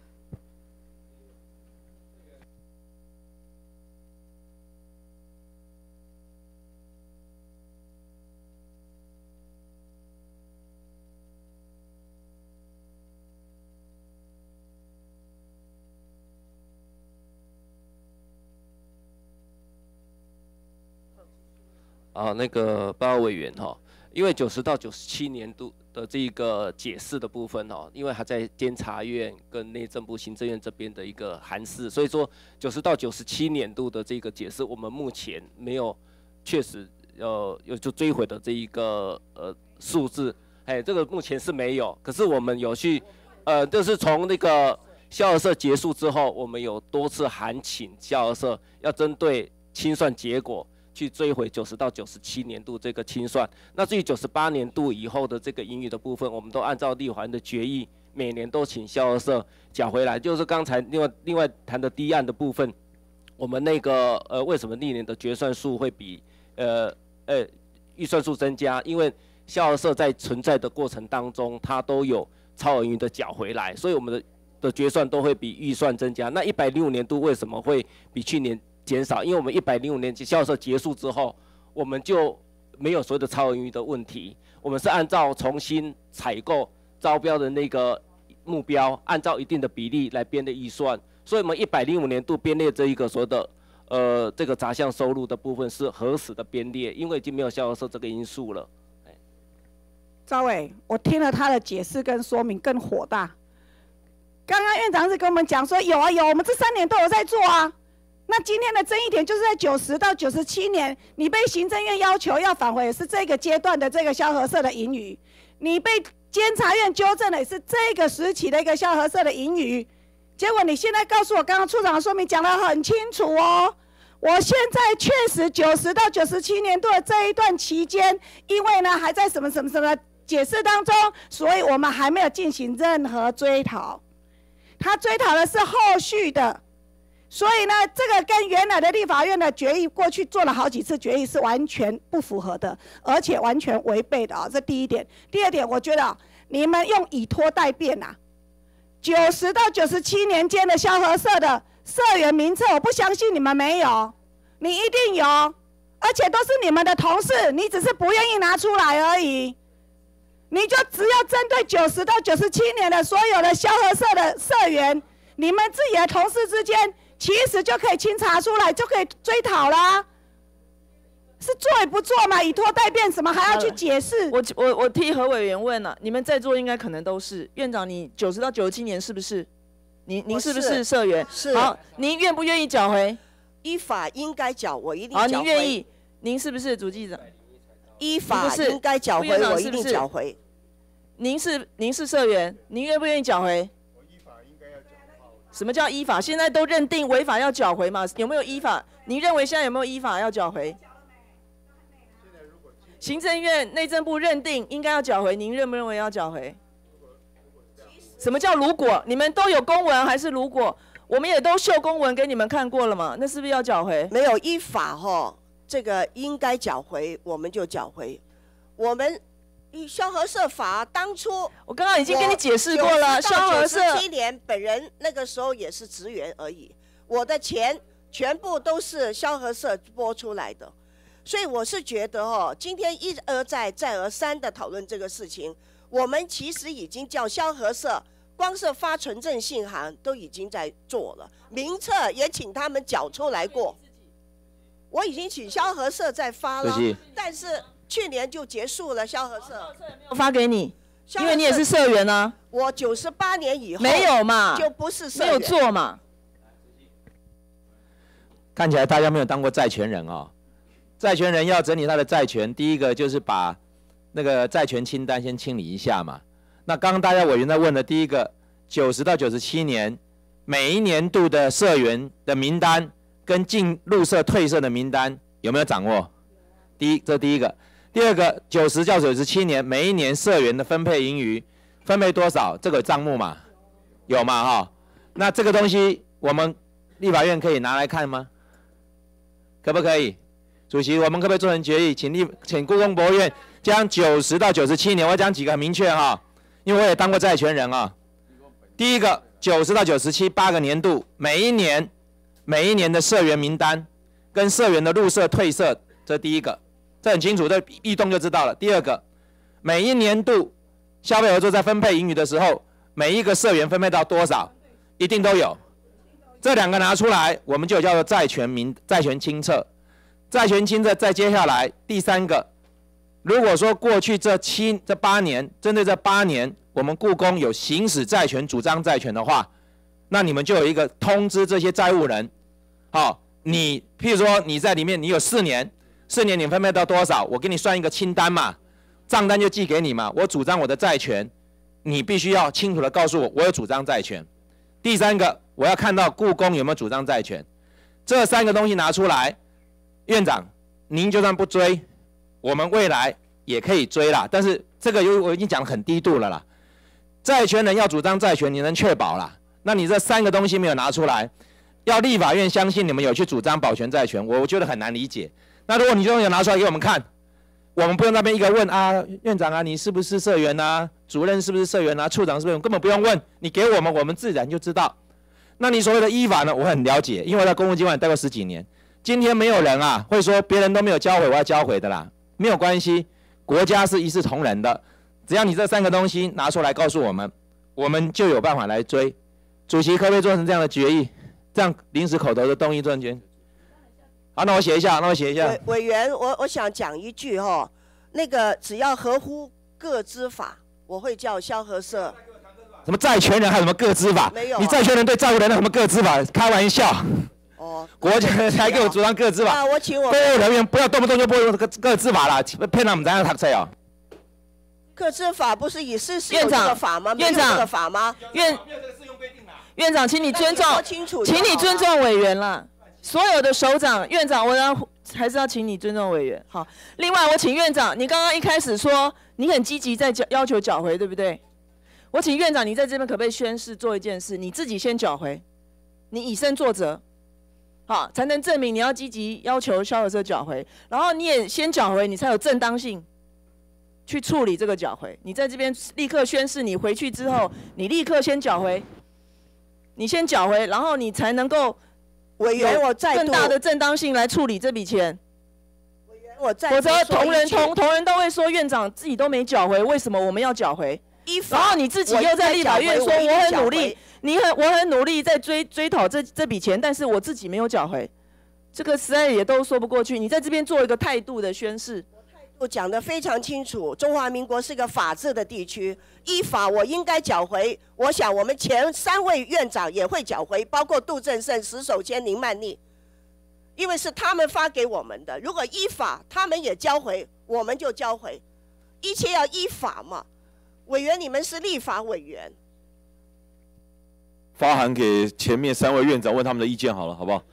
啊，那个报告委员哈，因为九十到九十七年度的这个解释的部分哈，因为还在监察院跟内政部行政院这边的一个函释，所以说九十到九十七年度的这个解释，我们目前没有确实呃有就追回的这一个呃数字，哎，这个目前是没有，可是我们有去呃，就是从那个消核社结束之后，我们有多次函请消核社要针对清算结果。去追回九十到九十七年度这个清算，那至于九十八年度以后的这个盈余的部分，我们都按照立法院的决议，每年都请消核社缴回来。就是刚才另外另外谈的第一案的部分，我们那个呃为什么历年的决算数会比呃呃预算数增加？因为消核社在存在的过程当中，它都有超额盈余的缴回来，所以我们的的决算都会比预算增加。那一百零五年度为什么会比去年减少？因为我们一百零五年销售结束之后，我们就没有所谓的超额盈余的问题。我们是按照重新采购招标的那个目标，按照一定的比例来编列预算。所以我们一百零五年度编列这一个所谓的呃这个杂项收入的部分是核实的编列，因为已经没有销售这个因素了。 赵伟，我听了他的解释跟说明更火大。刚刚院长是跟我们讲说有啊有，我们这三年都有在做啊。那今天的争议点就是在九十到九十七年，你被行政院要求要返回也是这个阶段的这个消核社的盈余，你被监察院纠正的也是这个时期的一个消核社的盈余，结果你现在告诉我，刚刚处长的说明讲得很清楚哦。我现在确实九十到九十七年度的这一段期间，因为呢还在什么什么什么解释当中，所以我们还没有进行任何追讨。他追讨的是后续的。所以呢，这个跟原来的立法院的决议，过去做了好几次决议是完全不符合的，而且完全违背的啊、哦，这第一点。第二点，我觉得、哦、你们用以拖代变啊，九十到九十七年间的消核社的社员名册，我不相信你们没有，你一定有，而且都是你们的同事，你只是不愿意拿出来而已。你就只要针对九十到九十七年的所有的消核社的社员，你们自己的同事之间。其实就可以清查出来，就可以追讨啦。是做也不做嘛，以拖代变，什么还要去解释？ 我我我替何委员问了、啊，你们在座应该可能都是院长，你九十到九十七年是不是？您您是不是社员？ 是。 好，您愿不愿意缴回？ 依法应该缴，我一定缴回。 好，您愿意？您是不是主计长？ 依法应该缴回，我一定缴回。 您是您是社员，您愿不愿意缴回？什么叫依法？现在都认定违法要缴回嘛？有没有依法？您认为现在有没有依法要缴回？行政院、内政部认定应该要缴回，您认不认为要缴回？什么叫如果？你们都有公文还是如果？我们也都秀公文给你们看过了嘛？那是不是要缴回？ 没有依法哈，这个应该缴回，我们就缴回。我们。消核社法当初， 我刚刚已经跟你解释过了。消核社七年，本人那个时候也是职员而已，我的钱全部都是消核社拨出来的，所以我是觉得哦，今天一而再再而三的讨论这个事情，我们其实已经叫消核社，光是发存证信函都已经在做了，名册也请他们缴出来过，我已经请消核社在发了，但是。去年就结束了，消核社我发给你，因为你也是社员啊。 我九十八年以后没有嘛， 就不是社员， 没有做嘛。 看起来大家没有当过债权人哦。债权人要整理他的债权，第一个就是把那个债权清单先清理一下嘛。那刚刚大家委员在问的第一个，九十到九十七年每一年度的社员的名单跟进入社退社的名单有没有掌握？第一，这第一个。第二个，九十到九十七年每一年社员的分配盈余分配多少？这个账目嘛，有嘛哈？那这个东西我们立法院可以拿来看吗？可不可以？主席，我们可不可以做成决议，请立请故宫博物院将九十到九十七年，我讲几个很明确哈，因为我也当过债权人啊。第一个，九十到九十七八个年度，每一年每一年的社员名单跟社员的入社退社，这第一个，这很清楚，这异动就知道了。第二个，每一年度消费合作在分配盈余的时候，每一个社员分配到多少，一定都有。这两个拿出来，我们就叫做债权名债权清册。债权清册，再接下来第三个，如果说过去这七这八年，针对这八年，我们故宫有行使债权、主张债权的话，那你们就有一个通知这些债务人，好、哦，你譬如说你在里面，你有四年，四年你分配到多少，我给你算一个清单嘛，账单就寄给你嘛，我主张我的债权，你必须要清楚的告诉我，我有主张债权。第三个，我要看到故宫有没有主张债权，这三个东西拿出来。院长，您就算不追，我们未来也可以追啦。但是这个有我已经讲得很低度了啦。债权人要主张债权，你能确保啦？那你这三个东西没有拿出来，要立法院相信你们有去主张保全债权，我觉得很难理解。那如果你就有拿出来给我们看，我们不用那边一个问啊，院长啊，你是不是社员啊？主任是不是社员啊？处长是不是？根本不用问，你给我们，我们自然就知道。那你所谓的依法呢？我很了解，因为我在公务机关待过十几年。今天没有人啊会说别人都没有交回，我要交回的啦，没有关系，国家是一视同仁的，只要你这三个东西拿出来告诉我们，我们就有办法来追。主席可不可以做成这样的决议，这样临时口头的动议专权？好，那我写一下，那我写一下。 委委员，我我想讲一句哈、哦，那个只要合乎个资法，我会叫萧和社。 什么债权人还有什么个资法？ 没有、啊， 你债权人对债务人有什么个资法？开玩笑。 哦， 国家才给我主张个资法。 那我请我公务人员不要动不动就不用个个资法啦，骗他们怎样读册哦？ 个资法不是以是是院长这个法吗？ 院长没有这个法吗？ 院院长，请你尊重， 请你尊重委员了。所有的首长、院长，我要还是要请你尊重委员。好，另外我请院长，你刚刚一开始说你很积极在要求缴回，对不对？我请院长，你在这边可不可以宣誓做一件事？你自己先缴回，你以身作则。好，才能证明你要积极要求萧和社缴回，然后你也先缴回，你才有正当性去处理这个缴回。你在这边立刻宣誓，你回去之后，你立刻先缴回，你先缴回，然后你才能够委员我再更大的正当性来处理这笔钱。 委员我再否则同仁同同仁都会说院长自己都没缴回，为什么我们要缴回？然后你自己又在立法院说我很努力。你很，我很努力在追追讨这这笔钱，但是我自己没有缴回，这个实在也都说不过去。你在这边做一个态度的宣示， 我讲得非常清楚。中华民国是个法治的地区，依法我应该缴回。我想我们前三位院长也会缴回，包括杜正胜、石守谦、林曼丽，因为是他们发给我们的。如果依法，他们也交回，我们就交回，一切要依法嘛。委员，你们是立法委员。 发函给前面三位院长，问他们的意见好了，好不好？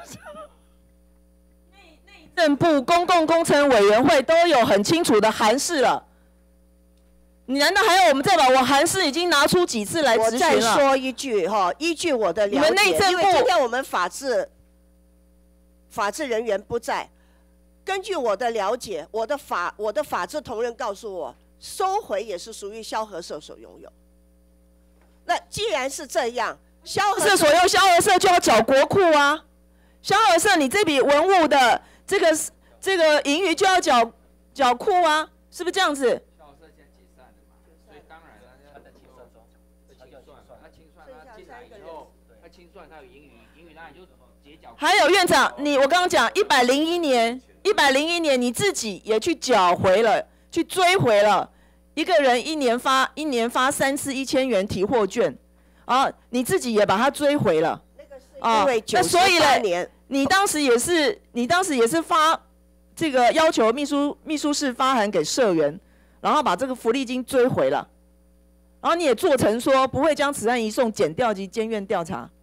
内政部公共工程委员会都有很清楚的函释了，你难道还要我们再把我函释已经拿出几次来执行了？ 我再说一句哈，依据我的了解， 你们内政部， 因为今天我们法制法制人员不在，根据我的了解，我的法我的法制同仁告诉我，收回也是属于萧和社所拥有。那既然是这样，萧和社所有萧和社就要缴国库啊，萧和社你这笔文物的这个这个盈余就要缴缴库啊，是不是这样子？萧和社现在解散了嘛，所以当然了，他在清算中，他清算，他清算，他进来以后，他清算，他有盈余，盈余当然就结缴。还有院长，你我刚刚讲一百零一年，一百零一年你自己也去缴回了，去追回了。一个人一年发一年发三次一千元提货券，啊，你自己也把它追回了，啊，那所以呢，你当时也是你当时也是发这个要求秘书秘书室发函给社员，然后把这个福利金追回了，然后你也做成说不会将此案移送检调及监院调查，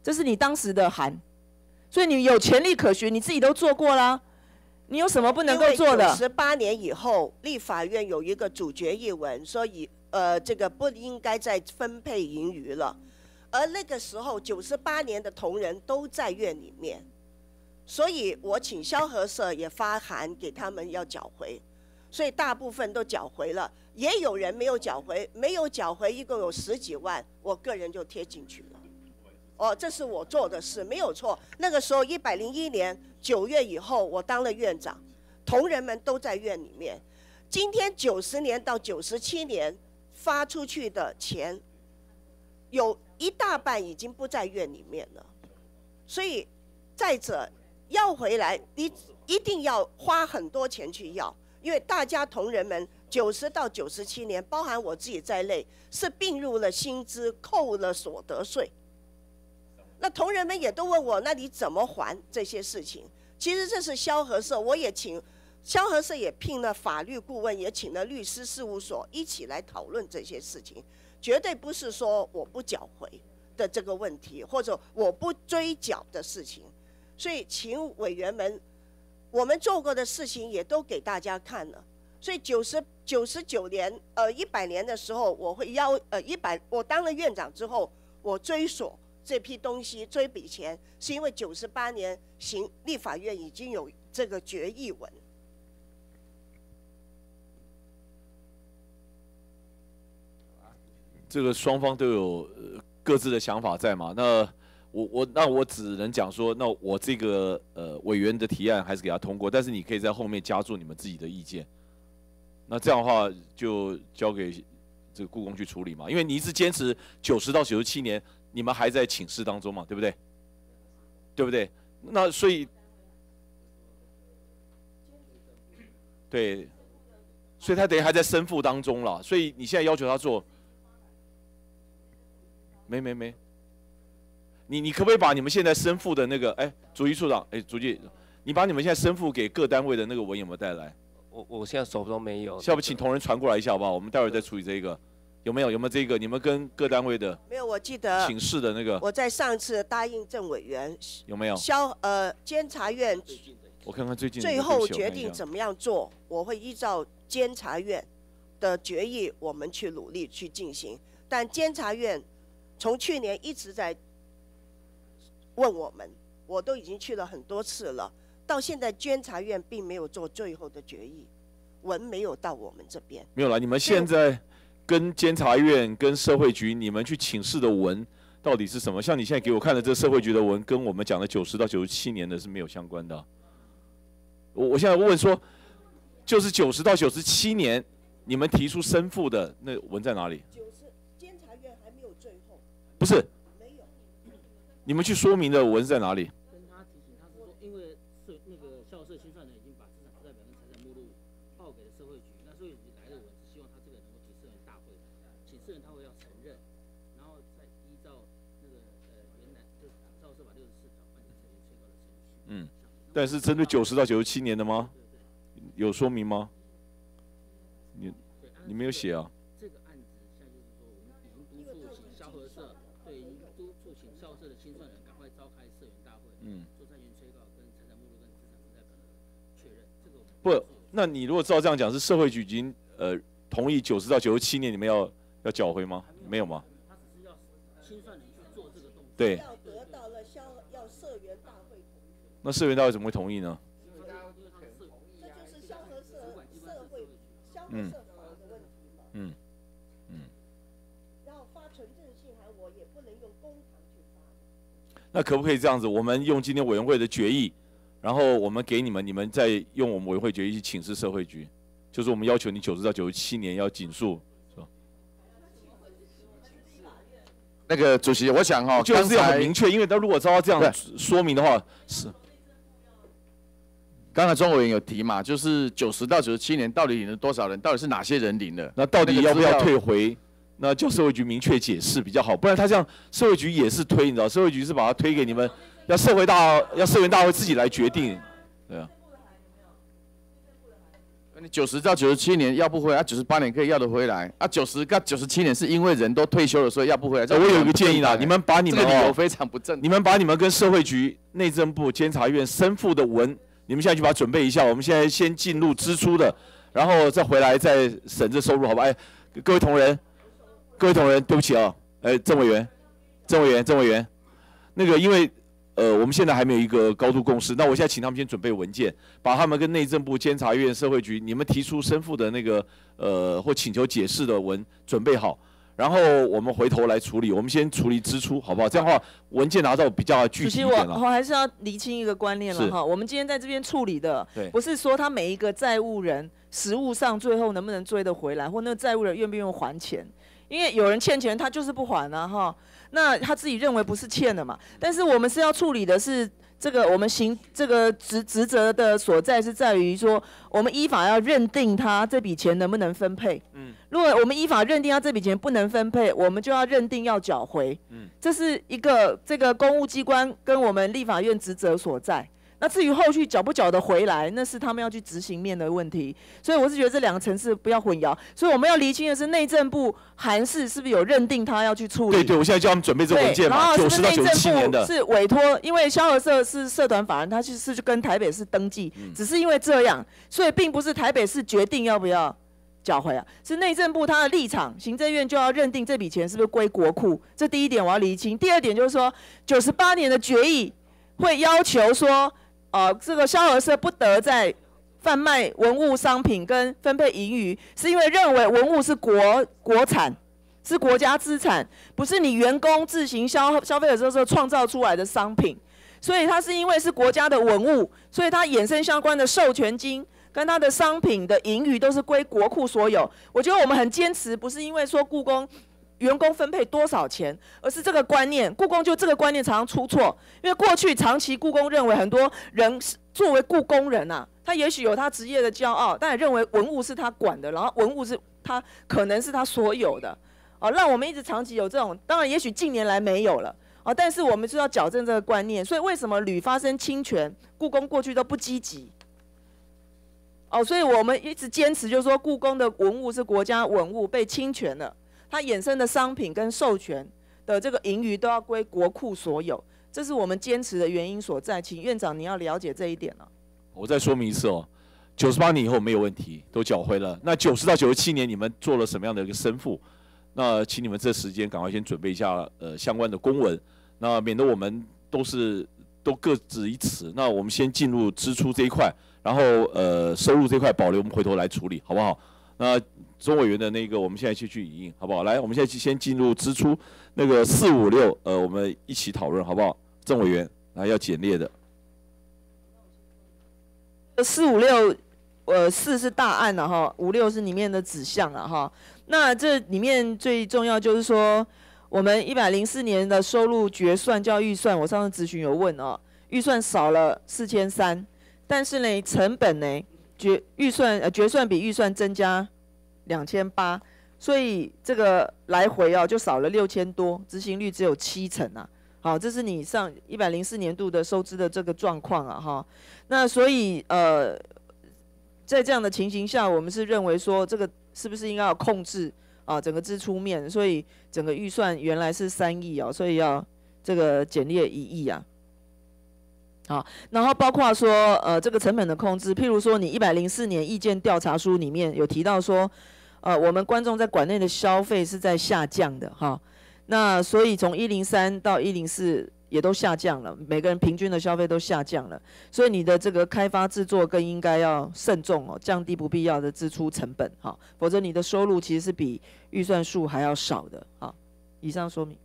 这是你当时的函，所以你有权利可循，你自己都做过啦，你有什么不能够做的？ 十八年以后，立法院有一个主决议文，说以呃这个不应该再分配盈余了，而那个时候九十八年的同仁都在院里面，所以我请萧合社也发函给他们要缴回，所以大部分都缴回了，也有人没有缴回，没有缴回一共有十几万，我个人就贴进去了。哦，这是我做的事，没有错。那个时候一百零一年九月以后，我当了院长，同仁们都在院里面。今天九十年到九十七年发出去的钱，有一大半已经不在院里面了。所以，再者要回来，你一定要花很多钱去要，因为大家同仁们九十到九十七年，包含我自己在内，是并入了薪资，扣了所得税。那同仁们也都问我，那你怎么还这些事情？其实这是萧合社，我也请萧合社也聘了法律顾问，也请了律师事务所一起来讨论这些事情，绝对不是说我不缴回的这个问题，或者我不追缴的事情。所以请委员们，我们做过的事情也都给大家看了。所以九十九十九年，呃，一百年的时候，我会邀呃一百，我当了院长之后，我追索这批东西，这笔钱是因为九十八年行立法院已经有这个决议文。 这个双方都有呃各自的想法在嘛？那我我那我只能讲说，那我这个呃委员的提案还是给他通过，但是你可以在后面加注你们自己的意见。那这样的话就交给这个故宫去处理嘛，因为你一直坚持九十到九十七年。你们还在请示当中嘛，对不对？对不对？那所以，对，所以他等于还在申复当中了。所以你现在要求他做，没没没，你你可不可以把你们现在申复的那个，哎，主席处长，哎，主席，你把你们现在申复给各单位的那个文有没有带来？ 我我现在手中没有。 要不请同仁传过来一下好不好？我们待会儿再处理这个。有没有有没有这个？你们跟各单位的没有？我记得请示的那个， 我在上次答应郑委员有没有？ 消呃监察院， 我看看最近最后决定怎么样做，我会依照监察院的决议，我们去努力去进行。但监察院从去年一直在问我们，我都已经去了很多次了，到现在监察院并没有做最后的决议，文没有到我们这边。 没有了，你们现在。跟监察院、跟社会局，你们去请示的文到底是什么？像你现在给我看的这个社会局的文，跟我们讲的九十到九十七年的是没有相关的、啊。我我现在问说，就是九十到九十七年，你们提出申复的那文在哪里？ 九十监察院还没有最后。 不是。 没有。 你们去说明的文在哪里？ 跟他提醒，他是说，因为社那个校社清算人已经把资产负债表跟财产目录报给了社会局，那社会局来的文是希望他这个能够提社员大会，请社员大会要承认，然后再依照那个呃原来就是校社法六十四条办理成员催告的程序。 嗯，但是针对九十到九十七年的吗？有说明吗？你你没有写啊？ 这个案子现在就是说，我们已经督促请萧合社，对，已经督促请校社的清算人赶快召开社员大会，嗯，做债权催告跟财产目录跟资产负债表的确认。这个我们不，那你如果照这样讲，是社会局已经呃同意九十到九十七年你们要要缴回吗？没有吗？ 他只是要清算人去做这个动作。 对。 要得到了消要社员大会同意。 那社员大会怎么会同意呢？ 这就是萧合社社会萧合嗯社法的问题嘛。 嗯嗯。 然后发纯正信函，我也不能用公堂去发。 那可不可以这样子？我们用今天委员会的决议，然后我们给你们，你们再用我们委员会决议去请示社会局，就是我们要求你九十到九十七年要紧速，是吧？ 那个主席，我想哈、哦， 就是要很明确，因为他如果照他这样说明的话，是。 刚才钟委员有提嘛，就是九十到九十七年到底领了多少人？到底是哪些人领的？ 那到底要不要退回？那叫社会局明确解释比较好，不然他这样社会局也是推，你知道，社会局是把它推给你们，要社会大要社员大会自己来决定，对啊。 九十到九十七年要不回来，九十八年可以要得回来啊。九十到九十七年是因为人都退休了，所以要不回来。 我有一个建议啦，你们把你们、 这个理由非常不正， 你们把你们跟社会局、内政部、监察院申复的文，你们现在就把它准备一下。我们现在先进入支出的，然后再回来再审这收入，好吧？哎，各位同仁，各位同仁，对不起啊，哎，郑委员，郑委员，郑委员，那个因为。呃，我们现在还没有一个高度共识，那我现在请他们先准备文件，把他们跟内政部、监察院、社会局你们提出申复的那个呃或请求解释的文准备好，然后我们回头来处理。我们先处理支出，好不好？这样的话文件拿到比较具体一点了。 我我还是要厘清一个观念了哈，我们今天在这边处理的，不是说他每一个债务人实务上最后能不能追得回来，或那个债务人愿不愿意还钱。因为有人欠钱，他就是不还啊，哈，那他自己认为不是欠的嘛。但是我们是要处理的是这个我们行这个职职责的所在是在于说，我们依法要认定他这笔钱能不能分配。嗯，如果我们依法认定他这笔钱不能分配，我们就要认定要缴回。嗯，这是一个这个公务机关跟我们立法院职责所在。那至于后续缴不缴得回来，那是他们要去执行面的问题。所以我是觉得这两个层次不要混淆。所以我们要厘清的是内政部函释是不是有认定他要去处理？ 对对，我现在叫他们准备这文件嘛，九十到九十七年的。 是委托，因为萧和社是社团法人，他是是跟台北市登记，嗯、只是因为这样，所以并不是台北市决定要不要缴回啊，是内政部他的立场，行政院就要认定这笔钱是不是归国库。这第一点我要厘清。第二点就是说，九十八年的决议会要求说。呃，这个萧和社不得在贩卖文物商品跟分配盈余，是因为认为文物是国国产，是国家资产，不是你员工自行消消费者时候创造出来的商品，所以它是因为是国家的文物，所以它衍生相关的授权金跟它的商品的盈余都是归国库所有。我觉得我们很坚持，不是因为说故宫。员工分配多少钱，而是这个观念，故宫就这个观念常常出错，因为过去长期故宫认为很多人作为故宫人啊，他也许有他职业的骄傲，但也认为文物是他管的，然后文物是他可能是他所有的，哦，让我们一直长期有这种，当然也许近年来没有了，哦，但是我们是要矫正这个观念，所以为什么屡发生侵权，故宫过去都不积极，哦，所以我们一直坚持就是说，故宫的文物是国家文物被侵权了。它衍生的商品跟授权的这个盈余都要归国库所有，这是我们坚持的原因所在。请院长你要了解这一点了。 我再说明一次哦，九十八年以后没有问题，都缴回了。那九十到九十七年你们做了什么样的一个申复？那请你们这时间赶快先准备一下呃相关的公文，那免得我们都是都各执一词。那我们先进入支出这一块，然后呃收入这一块保留，我们回头来处理，好不好？那钟委员的那个，我们现在去去影印，好不好？来，我们现在先进入支出那个四五六，呃，我们一起讨论，好不好？郑委员，来要简列的。 四五六，呃，四是大案了哈，五六是里面的指向了哈。那这里面最重要就是说，我们一百零四年的收入决算叫预算，我上次咨询有问哦，预算少了四千三，但是呢，成本呢，决预算呃决算比预算增加。两千八，所以这个来回啊就少了六千多，执行率只有七成啊。好，这是你上一百零四年度的收支的这个状况啊，哈。那所以呃，在这样的情形下，我们是认为说这个是不是应该要控制啊整个支出面？所以整个预算原来是三亿啊，所以要这个减列一亿啊。好，然后包括说呃这个成本的控制，譬如说你一百零四年意见调查书里面有提到说。呃，我们观众在馆内的消费是在下降的哈，那所以从一零三到一零四也都下降了，每个人平均的消费都下降了，所以你的这个开发制作更应该要慎重哦，降低不必要的支出成本哈，否则你的收入其实是比预算数还要少的哈。以上说明。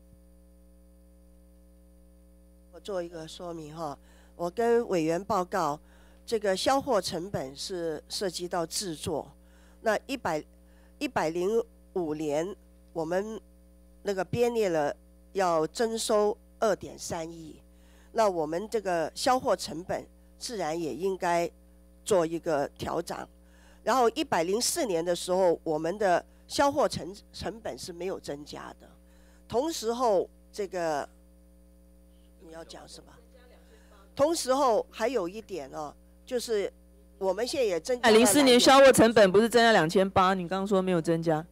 我做一个说明哈，我跟委员报告，这个销货成本是涉及到制作，那一百。一百零五年，我们那个编列了要征收二点三亿，那我们这个销货成本自然也应该做一个调整。然后一百零四年的时候，我们的销货成成本是没有增加的。同时候，这个你要讲什么？同时候还有一点哦，就是我们现在也增加哎， 了。 零四年销货成本不是增加两千八？你刚刚说没有增加。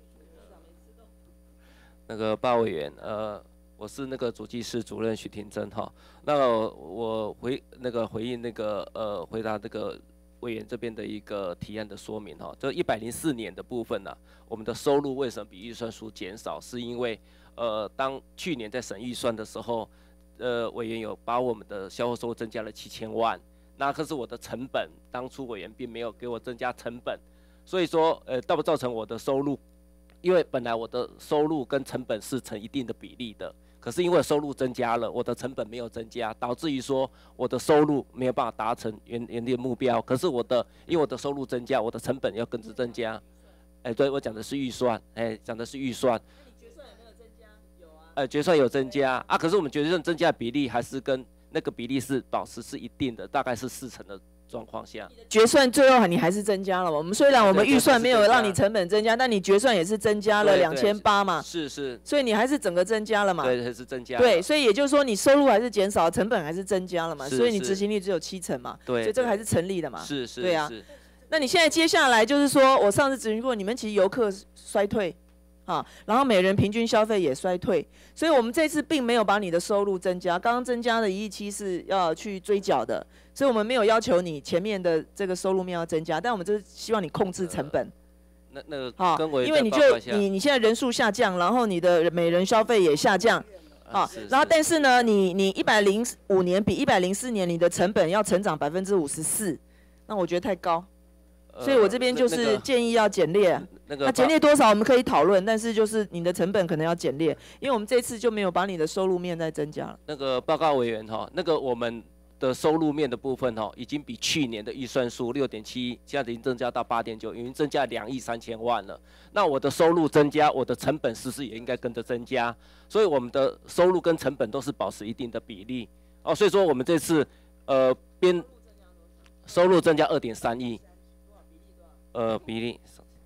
那个鲍委员，呃，我是那个主计室主任许廷珍哈。那我回那个回应那个呃回答这个委员这边的一个提案的说明哈。这一百零四年的部分呢、啊，我们的收入为什么比预算书减少？是因为呃当去年在审预算的时候，呃委员有把我们的销售收入增加了七千万，那可是我的成本，当初委员并没有给我增加成本，所以说呃造不造成我的收入？因为本来我的收入跟成本是成一定的比例的，可是因为收入增加了，我的成本没有增加，导致于说我的收入没有办法达成原原定目标。可是我的因为我的收入增加，我的成本要跟着增加。哎，对我讲的是预算，哎，讲的是预算。决算有没有增加？有啊。呃，决算有增加啊，可是我们决算增加的比例还是跟那个比例是保持是一定的，大概是四成的状况下， 决算最后你还是增加了。我们虽然我们预算没有让你成本增加，但你决算也是增加了两千八嘛。 是是。 所以你还是整个增加了嘛。 对，还是增加了。 对，所以也就是说你收入还是减少，成本还是增加了嘛。 是所以你执行率只有七成嘛。 对。 所以这个还是成立的嘛。 是是。 对啊。那你现在接下来就是说我上次咨询过，你们其实游客衰退。啊，然后每人平均消费也衰退，所以我们这次并没有把你的收入增加，刚刚增加的一亿七是要去追缴的，所以我们没有要求你前面的这个收入面要增加，但我们就是希望你控制成本。 那那个好， 跟我因为你就你你现在人数下降，然后你的每人消费也下降，啊，然后但是呢，你你一百零五年比一百零四年你的成本要成长百分之五十四，那我觉得太高。所以我这边就是建议要减列， 那个那减列多少我们可以讨论，但是就是你的成本可能要减列，因为我们这次就没有把你的收入面再增加了。 那个报告委员哈，那个我们的收入面的部分哈，已经比去年的预算数六点七，现在已经增加到八点九，已经增加两亿三千万了。那我的收入增加，我的成本是不是也应该跟着增加？所以我们的收入跟成本都是保持一定的比例哦。所以说我们这次呃边收入增加二点三亿。呃，比例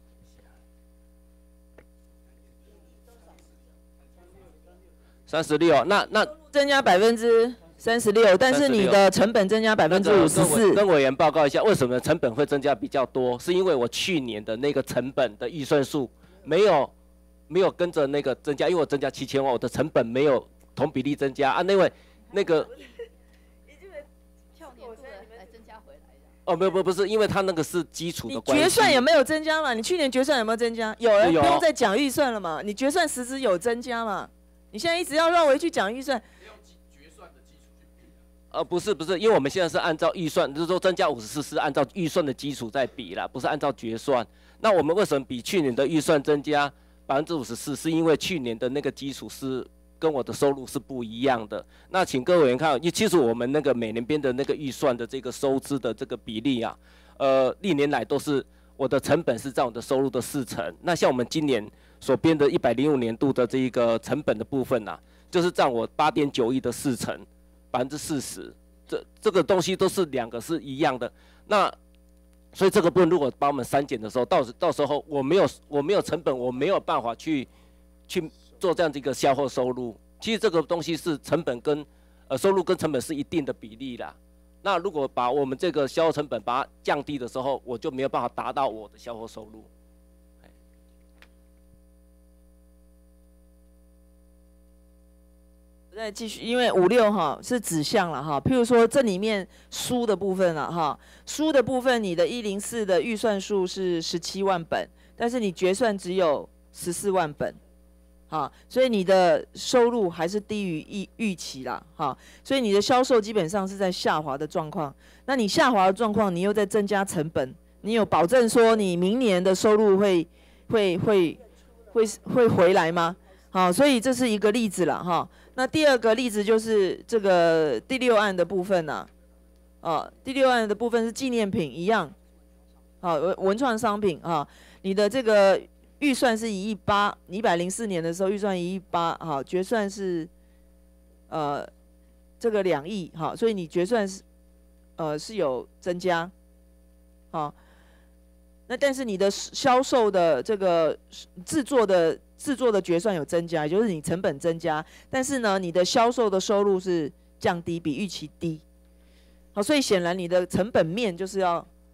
三十六，那那增加百分之三十六，但是你的成本增加百分之五十四。 跟委员报告一下，为什么成本会增加比较多？是因为我去年的那个成本的预算数没有没有跟着那个增加，因为我增加七千万，我的成本没有同比例增加啊，那位那个。哦，没有，不不是，因为他那个是基础的关系。 决算有没有增加嘛？你去年决算有没有增加？有人不用再讲预算了嘛？你决算实质有增加嘛？你现在一直要绕回去讲预算。 呃，不是不是，因为我们现在是按照预算，就是说增加五十四是按照预算的基础在比啦，不是按照决算。那我们为什么比去年的预算增加百分之五十四？是因为去年的那个基础是。跟我的收入是不一样的。那请各位委员看，其实我们那个每年编的那个预算的这个收支的这个比例啊，呃，历年来都是我的成本是占我的收入的四成。那像我们今年所编的一百零五年度的这一个成本的部分啊，就是占我八点九亿的四成，百分之四十。这这个东西都是两个是一样的。那所以这个部分如果把我们删减的时候，到到时候我没有我没有成本，我没有办法去去。做这样的一个销货收入，其实这个东西是成本跟呃收入跟成本是一定的比例啦。那如果把我们这个销售成本把它降低的时候，我就没有办法达到我的销货收入。 我再继续，因为五六哈是指向了哈，譬如说这里面书的部分了哈，书的部分你的一零四的预算数是十七万本，但是你决算只有十四万本。啊，所以你的收入还是低于预预期啦，哈，所以你的销售基本上是在下滑的状况。那你下滑的状况，你又在增加成本，你有保证说你明年的收入会会会会会回来吗？好，所以这是一个例子了哈。那第二个例子就是这个第六案的部分呢，啊，第六案的部分是纪念品一样，啊，文文创商品啊，你的这个。预算是一亿八，一百零四年的时候预算一亿八，好，决算是，呃，这个两亿，好，所以你决算是，呃，是有增加，好，那但是你的销售的这个制作的制作的决算有增加，也就是你成本增加，但是呢，你的销售的收入是降低，比预期低，好，所以显然你的成本面就是要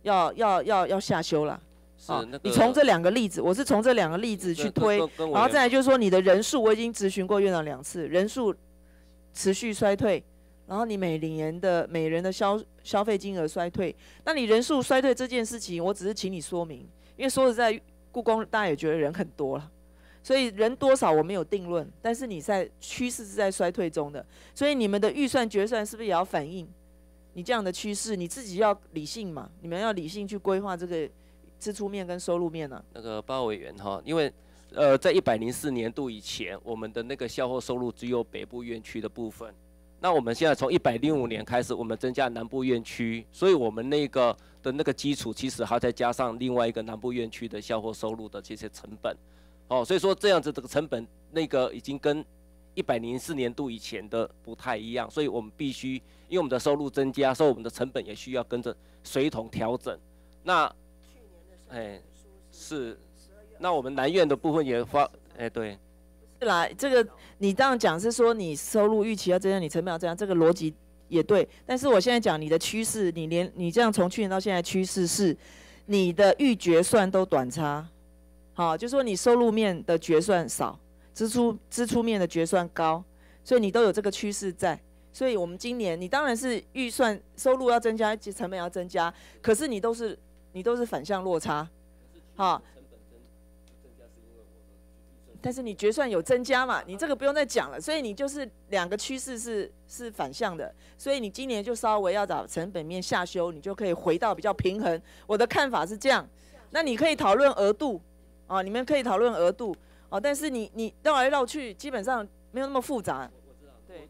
要要要要下修了。啊那个你从这两个例子，我是从这两个例子去推， 跟跟跟然后再来就是说你的人数，我已经咨询过院长两次，人数持续衰退，然后你每年的每人的消消费金额衰退，那你人数衰退这件事情，我只是请你说明，因为说实在，故宫大家也觉得人很多了，所以人多少我没有定论，但是你在趋势是在衰退中的，所以你们的预算决算是不是也要反映你这样的趋势？你自己要理性嘛，你们要理性去规划这个支出面跟收入面呢、啊？ 那个包委员哈，因为呃，在一百零四年度以前，我们的那个销货收入只有北部院区的部分。那我们现在从一百零五年开始，我们增加南部院区，所以我们那个的那个基础，其实还再加上另外一个南部院区的销货收入的这些成本。哦，所以说这样子这个成本那个已经跟一百零四年度以前的不太一样，所以我们必须因为我们的收入增加，所以我们的成本也需要跟着随同调整。那哎，是，那我们南院的部分也发，哎，对， 是啦，这个你这样讲是说你收入预期要增加，你成本要增加，这个逻辑也对。但是我现在讲你的趋势，你连你这样从去年到现在趋势是，你的预决算都短差，好，就说你收入面的决算少，支出支出面的决算高，所以你都有这个趋势在。所以我们今年你当然是预算收入要增加，成本要增加，可是你都是。你都是反向落差，哈，但是你决算有增加嘛？你这个不用再讲了，所以你就是两个趋势是是反向的，所以你今年就稍微要找成本面下修，你就可以回到比较平衡。我的看法是这样，那你可以讨论额度，啊，你们可以讨论额度，哦，但是你你绕来绕去，基本上没有那么复杂。对。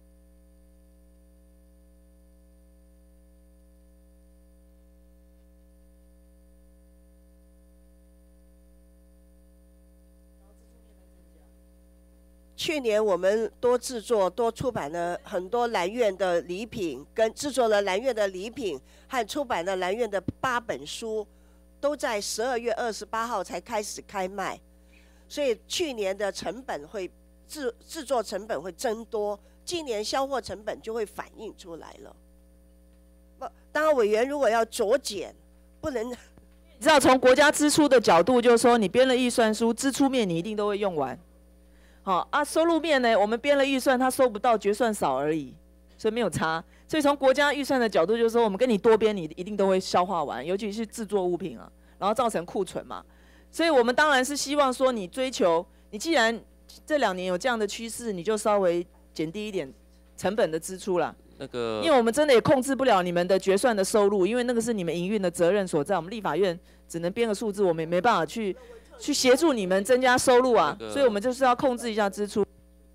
去年我们多制作、多出版了很多兰院的礼品，跟制作了兰院的礼品和出版了兰院的八本书，都在十二月二十八号才开始开卖，所以去年的成本会制制作成本会增多，今年销货成本就会反映出来了。不，当然委员如果要酌减，不能。 你知道从国家支出的角度，就是说你编了预算书，支出面你一定都会用完。好啊，收入面呢，我们编了预算，它收不到，决算少而已，所以没有差。所以从国家预算的角度，就是说我们跟你多编，你一定都会消化完，尤其是制作物品啊，然后造成库存嘛。所以我们当然是希望说，你追求，你既然这两年有这样的趋势，你就稍微减低一点成本的支出啦。 那个， 因为我们真的也控制不了你们的决算的收入，因为那个是你们营运的责任所在，我们立法院只能编个数字，我们也没办法去。去协助你们增加收入啊，所以我们就是要控制一下支出。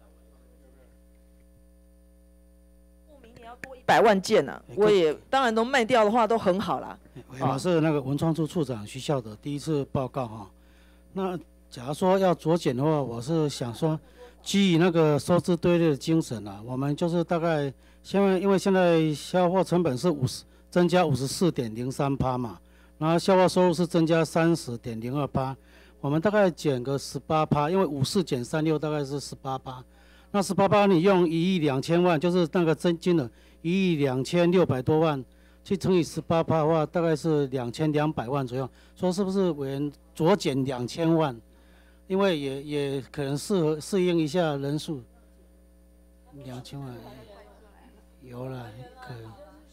明年要多一百万件啊，我也当然都卖掉的话都很好啦。 我是那个文创处处长徐孝德，第一次报告哈。那假如说要酌减的话，我是想说，基于那个收支对立的精神啊，我们就是大概现在因为现在销货成本是五十增加五十四点零三趴嘛，然后销货收入是增加三十点零二趴。我们大概减个十八趴，因为五四减三六大概是十八趴。那十八趴你用一亿两千万，就是那个真金额一亿两千六百多万，去乘以十八趴的话，大概是两千两百万左右。说是不是委员酌减两千万？因为也也可能适合适应一下人数。两千万有了，可以。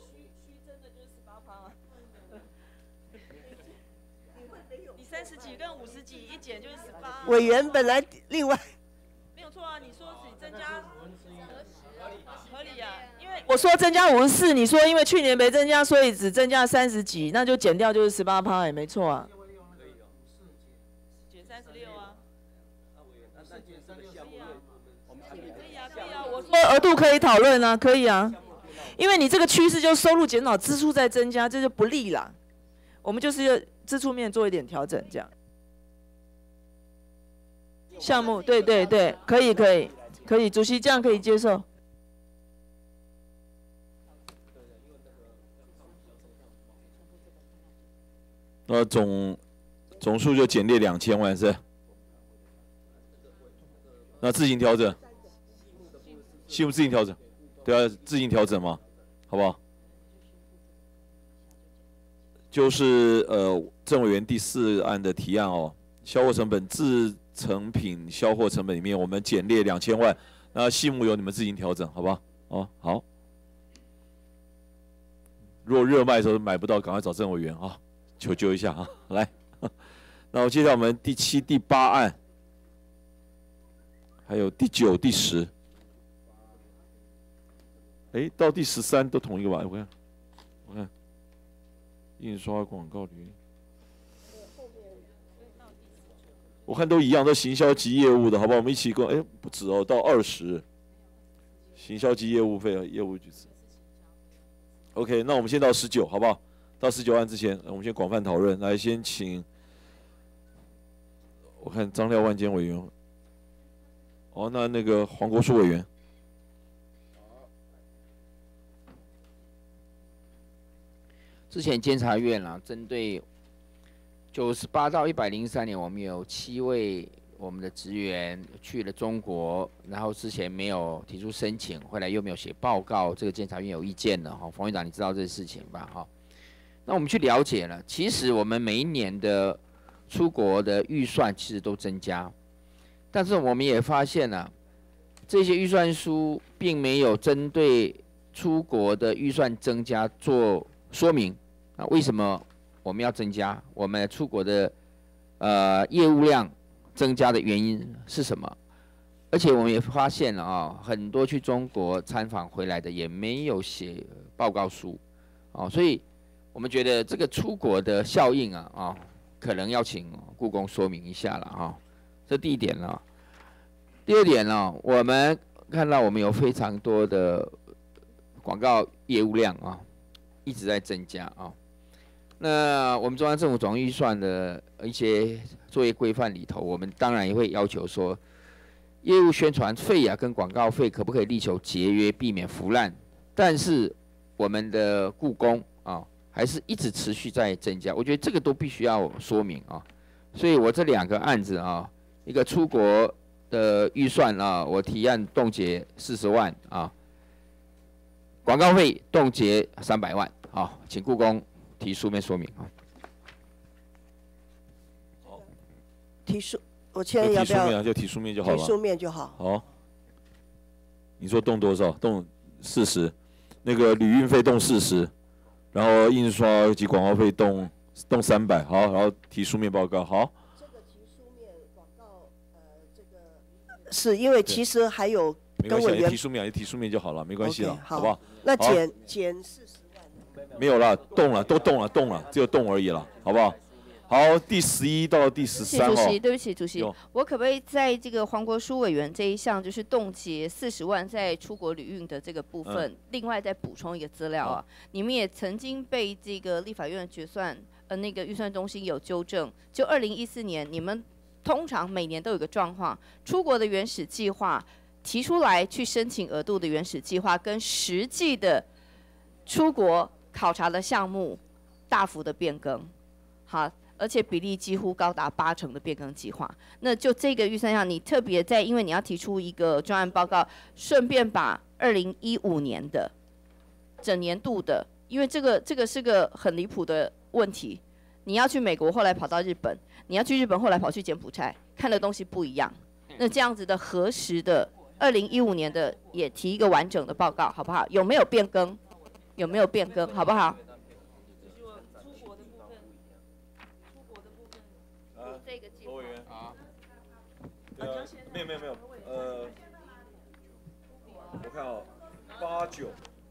三十几跟五十几一减就是十八。 委员本来另外没有错啊，你说是增加合理啊，因为我说增加五十四，你说因为去年没增加，所以只增加三十几，那就减掉就是十八趴也没错啊。减三十六啊。可以啊，可以啊，我说额度可以讨论啊，可以啊，因为你这个趋势就收入减少，支出在增加，这就不利啦。我们就是要。支出面做一点调整，这样。项目，对对对，可以可以可以，主席这样可以接受。 那总总数就减列两千万是？那自行调整，系目自行调整，对啊，自行调整嘛，好不好？ 就是呃郑委员第四案的提案哦，销货成本制成品销货成本里面，我们减列两千万，那细目由你们自行调整，好不好？哦，好。如果热卖的时候买不到，赶快找郑委员啊，求救一下啊！来，那我接下来我们第七、第八案，还有第九、第十，哎，到第十三都同一个吧？我看，我看，印刷广告履历，我看都一样，都行销及业务的，好不好？我们一起共，哎，不止哦，到二十，行销及业务费业务举证。OK， 那我们先到十九，好不好？到十九案之前，我们先广泛讨论。来，先请我看张廖万坚委员。哦，那那个黄国书委员。 之前监察院啊，针对九十八到一百零三年，我们有七位我们的职员去了中国，然后之前没有提出申请，后来又没有写报告，这个监察院有意见了哈。冯院长，你知道这个事情吧？哈，那我们去了解了，其实我们每一年的出国的预算其实都增加，但是我们也发现了、啊，这些预算书并没有针对出国的预算增加做说明。那为什么我们要增加？我们出国的呃业务量增加的原因是什么？而且我们也发现了啊，很多去中国参访回来的也没有写报告书，哦，所以我们觉得这个出国的效应啊，啊，可能要请故宫说明一下了啊。这第一点了。第二点呢，我们看到我们有非常多的广告业务量啊，一直在增加啊。那我们中央政府总预算的一些作业规范里头，我们当然也会要求说，业务宣传费啊跟广告费可不可以力求节约，避免腐烂？但是我们的故宫啊，还是一直持续在增加，我觉得这个都必须要说明啊。所以我这两个案子啊，一个出国的预算啊，我提案冻结四十万啊，广告费冻结三百万啊，请故宫提书面说明啊。 提书，我现在要不要？ 就提书面就好了。 提书面就好。 好。你说动多少？动四十，那个旅运费动四十，然后印刷及广告费动动三百，好，然后提书面报告，好。 这个提书面广告，呃，这个是因为其实还有跟委员提书面，提书面就好了，没关系了， okay, 好, 好不好？ 那减减四十万。 没有了，动了，都动了，动了，只有动而已了，好不好？好，第十一到第十三号。 主席，对不起，主席，我可不可以在这个黄国书委员这一项，就是冻结四十万在出国旅运的这个部分，嗯、另外再补充一个资料啊？你们也曾经被这个立法院的决算，呃，那个预算中心有纠正，就二零一四年，你们通常每年都有个状况，出国的原始计划提出来去申请额度的原始计划，跟实际的出国考察的项目大幅的变更，好。而且比例几乎高达八成的变更计划。那就这个预算上，你特别在，因为你要提出一个专案报告，顺便把二零一五年的整年度的，因为这个这个是个很离谱的问题。你要去美国，后来跑到日本；你要去日本，后来跑去柬埔寨，看的东西不一样。那这样子的核实的二零一五年的也提一个完整的报告，好不好？有没有变更？有没有变更？好不好？这个计划啊， 对啊，没有没有没有，呃，我看哦，八九，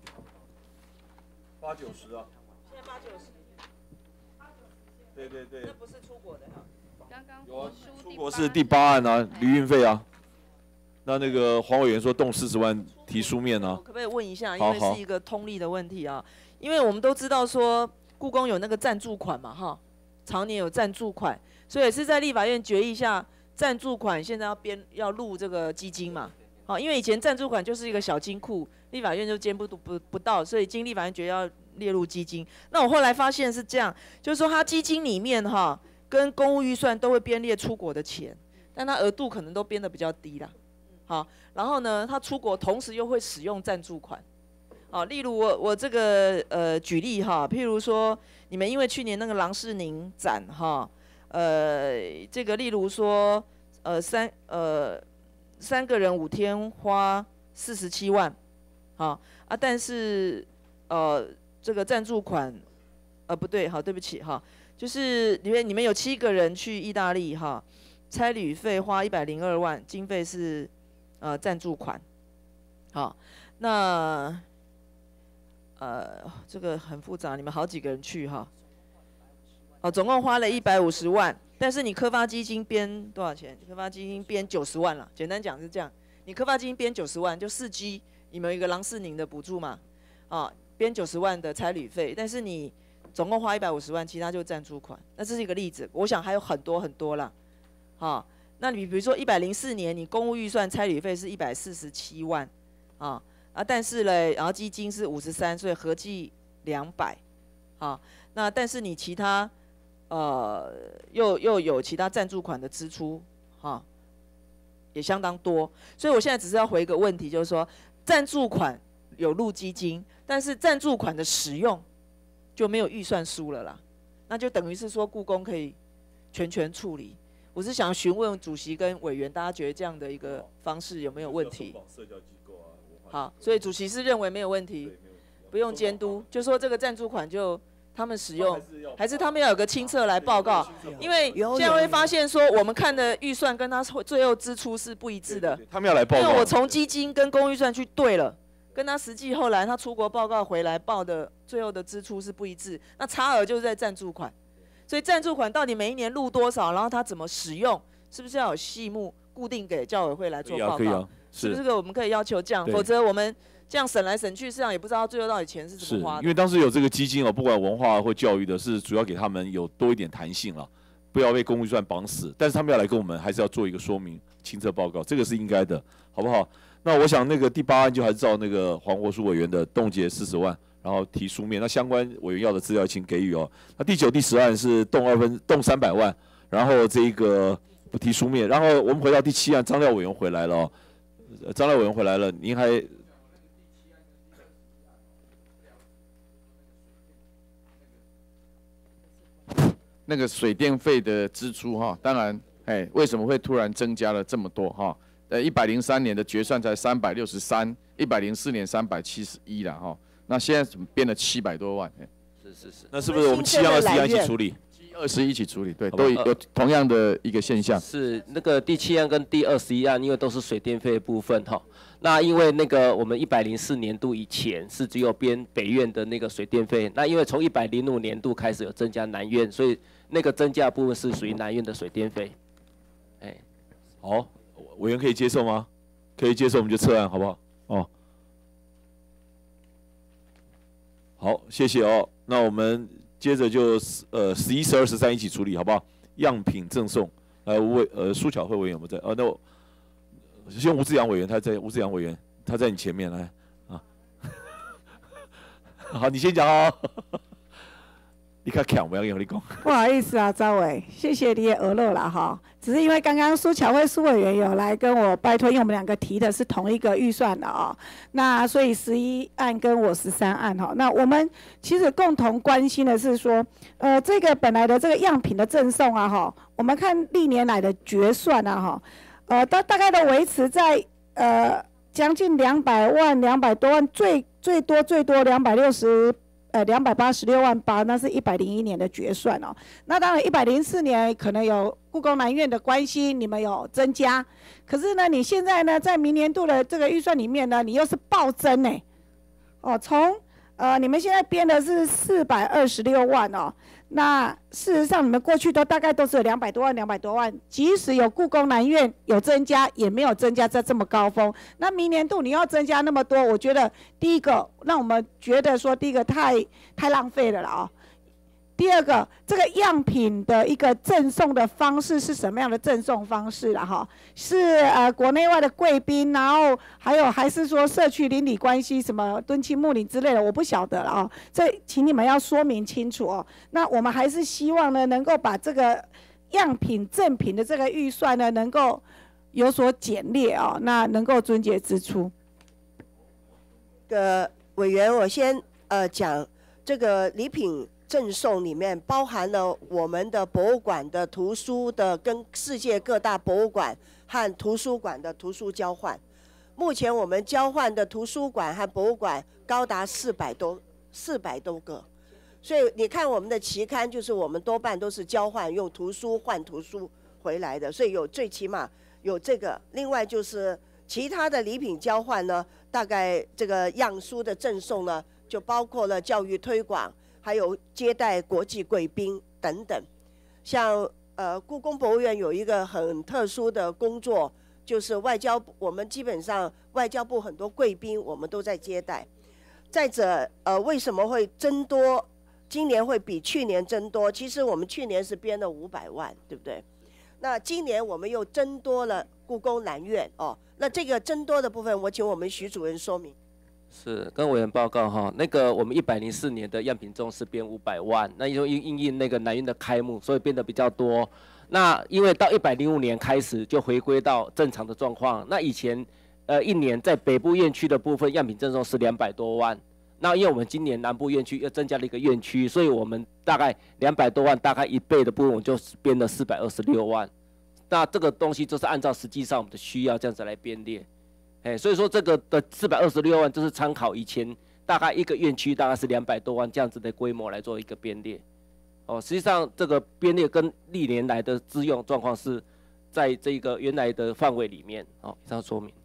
八九十啊， 现在八九十， 对对对， 那不是出国的哈， 刚刚有啊，出国是第八案啊，旅运费啊，那那个黄委员说动四十万提书面啊， 可不可以问一下，因为是一个通例的问题啊，因为我们都知道说故宫有那个赞助款嘛哈，常年有赞助款。所以也是在立法院决议下，赞助款现在要编要入这个基金嘛，好，因为以前赞助款就是一个小金库，立法院就监不不不到，所以经立法院决议要列入基金。那我后来发现是这样，就是说它基金里面哈，跟公务预算都会编列出国的钱，但它额度可能都编得比较低啦，好，然后呢，它出国同时又会使用赞助款， 好，例如我我这个呃举例哈，譬如说你们因为去年那个郎世宁展哈，呃这个例如说呃三呃三个人五天花四十七万，好啊，但是呃这个赞助款呃不对，好对不起哈，就是你们你们有七个人去意大利哈，差旅费花一百零二万，经费是呃赞助款，好那。呃，这个很复杂，你们好几个人去哈。哦，总共花了一百五十万，但是你科发基金编多少钱？科发基金编九十万了，简单讲是这样。你科发基金编九十万，就四 G， 你们有一个郎世宁的补助嘛？啊，编九十万的差旅费，但是你总共花一百五十万，其他就赞助款。那这是一个例子，我想还有很多很多啦。啊，那你比如说一百零四年，你公务预算差旅费是一百四十七万，啊。啊，但是嘞，然后基金是五十三，所以合计两百，啊，那但是你其他，呃，又又有其他赞助款的支出，哈、啊，也相当多，所以我现在只是要回一个问题，就是说，赞助款有入基金，但是赞助款的使用就没有预算书了啦，那就等于是说故宫可以全权处理。我是想询问主席跟委员，大家觉得这样的一个方式有没有问题？好，所以主席是认为没有问题，不用监督，就说这个赞助款就他们使用，还是他们要有个清册来报告，因为现在会发现说我们看的预算跟他最后支出是不一致的， 他们要来报告， 因为我从基金跟公预算去对了，跟他实际后来他出国报告回来报的最后的支出是不一致，那差额就是在赞助款，所以赞助款到底每一年入多少，然后他怎么使用，是不是要有细目固定给教委会来做报告？是不是这个我们可以要求这样，否则我们这样审来审去，市场也不知道最后到底钱是怎么花的。 因为当时有这个基金哦，不管文化或教育的，是主要给他们有多一点弹性了，不要被公务预算绑死。但是他们要来跟我们，还是要做一个说明、清册报告，这个是应该的，好不好？那我想那个第八案就还是照那个黄国书委员的冻结四十万，然后提书面。那相关委员要的资料请给予哦。那第九、第十案是冻二分冻三百万，然后这个不提书面。然后我们回到第七案，张廖委员回来了哦。张廖委员回来了，您还那个水电费的支出哈，当然，哎，为什么会突然增加了这么多哈？呃，一百零三年的决算才三百六十三，一百零四年三百七十一了哈，那现在怎么变了七百多万？ 是是是， 那是不是我们七案、二十一案一起处理？ 二十一起处理，对，都有同样的一个现象。 是那个第七案跟第二十一案，因为都是水电费的部分哈。那因为那个我们一百零四年度以前是只有编北院的那个水电费，那因为从一百零五年度开始有增加南院，所以那个增加部分是属于南院的水电费。哎， 好，委员可以接受吗？可以接受，我们就撤案，好不好？哦，好，谢谢哦。那我们。接着就呃十一、十二、十三一起处理，好不好？样品赠送，呃吴委呃苏巧慧委员有没有在？呃，那我先吴志阳委员，他在吴志阳委员，他在你前面来啊。好，你先讲哦。你看看，我要跟你讲。 不好意思啊，赵伟，谢谢你的鹅肉啦哈。只是因为刚刚苏巧慧苏委员有来跟我拜托，因为我们两个提的是同一个预算的哦，那所以十一案跟我十三案哈，那我们其实共同关心的是说，呃，这个本来的这个样品的赠送啊哈，我们看历年来的决算啊哈，呃，大大概都维持在呃将近两百万、两百多万，最最多最多两百六十。呃，两百八十六万八，那是一百零一年的决算哦。那当然，一百零四年可能有故宫南院的关系，你们有增加。可是呢，你现在呢，在明年度的这个预算里面呢，你又是暴增呢。哦，从呃，你们现在编的是四百二十六万哦。那事实上，你们过去都大概都是有两百多万、两百多万，即使有故宫南院有增加，也没有增加在这么高峰。那明年度你要增加那么多，我觉得第一个让我们觉得说，第一个太太浪费了啦哦。第二个，这个样品的一个赠送的方式是什么样的赠送方式啦？哈，是呃国内外的贵宾，然后还有还是说社区邻里关系，什么敦亲睦邻之类的，我不晓得了啊。这请你们要说明清楚哦。那我们还是希望呢，能够把这个样品赠品的这个预算呢，能够有所简略哦，那能够遵节支出。 个委员，我先呃讲这个礼品赠送里面包含了我们的博物馆的图书的跟世界各大博物馆和图书馆的图书交换。目前我们交换的图书馆和博物馆高达四百多四百多个，所以你看我们的期刊，就是我们多半都是交换，用图书换图书回来的，所以有最起码有这个。另外就是其他的礼品交换呢，大概这个样书的赠送呢，就包括了教育推广，还有接待国际贵宾等等。像呃故宫博物院有一个很特殊的工作，就是外交部，我们基本上外交部很多贵宾我们都在接待。再者，呃，为什么会增多？今年会比去年增多？其实我们去年是编了五百万，对不对？那今年我们又增多了故宫南院哦。那这个增多的部分，我请我们徐主任说明。 是跟委员报告哈，那个我们一百零四年的样品重是编五百万，那因为因应那个南院的开幕，所以变得比较多。那因为到一百零五年开始就回归到正常的状况。那以前，呃，一年在北部院区的部分样品赠送是两百多万。那因为我们今年南部院区又增加了一个院区，所以我们大概两百多万，大概一倍的部分，我就编了四百二十六万。那这个东西就是按照实际上我们的需要这样子来编列。哎，所以说这个的四百二十六万就是参考以前大概一个院区大概是两百多万这样子的规模来做一个编列。哦，实际上这个编列跟历年来的资用状况是在这个原来的范围里面。哦，以上说明。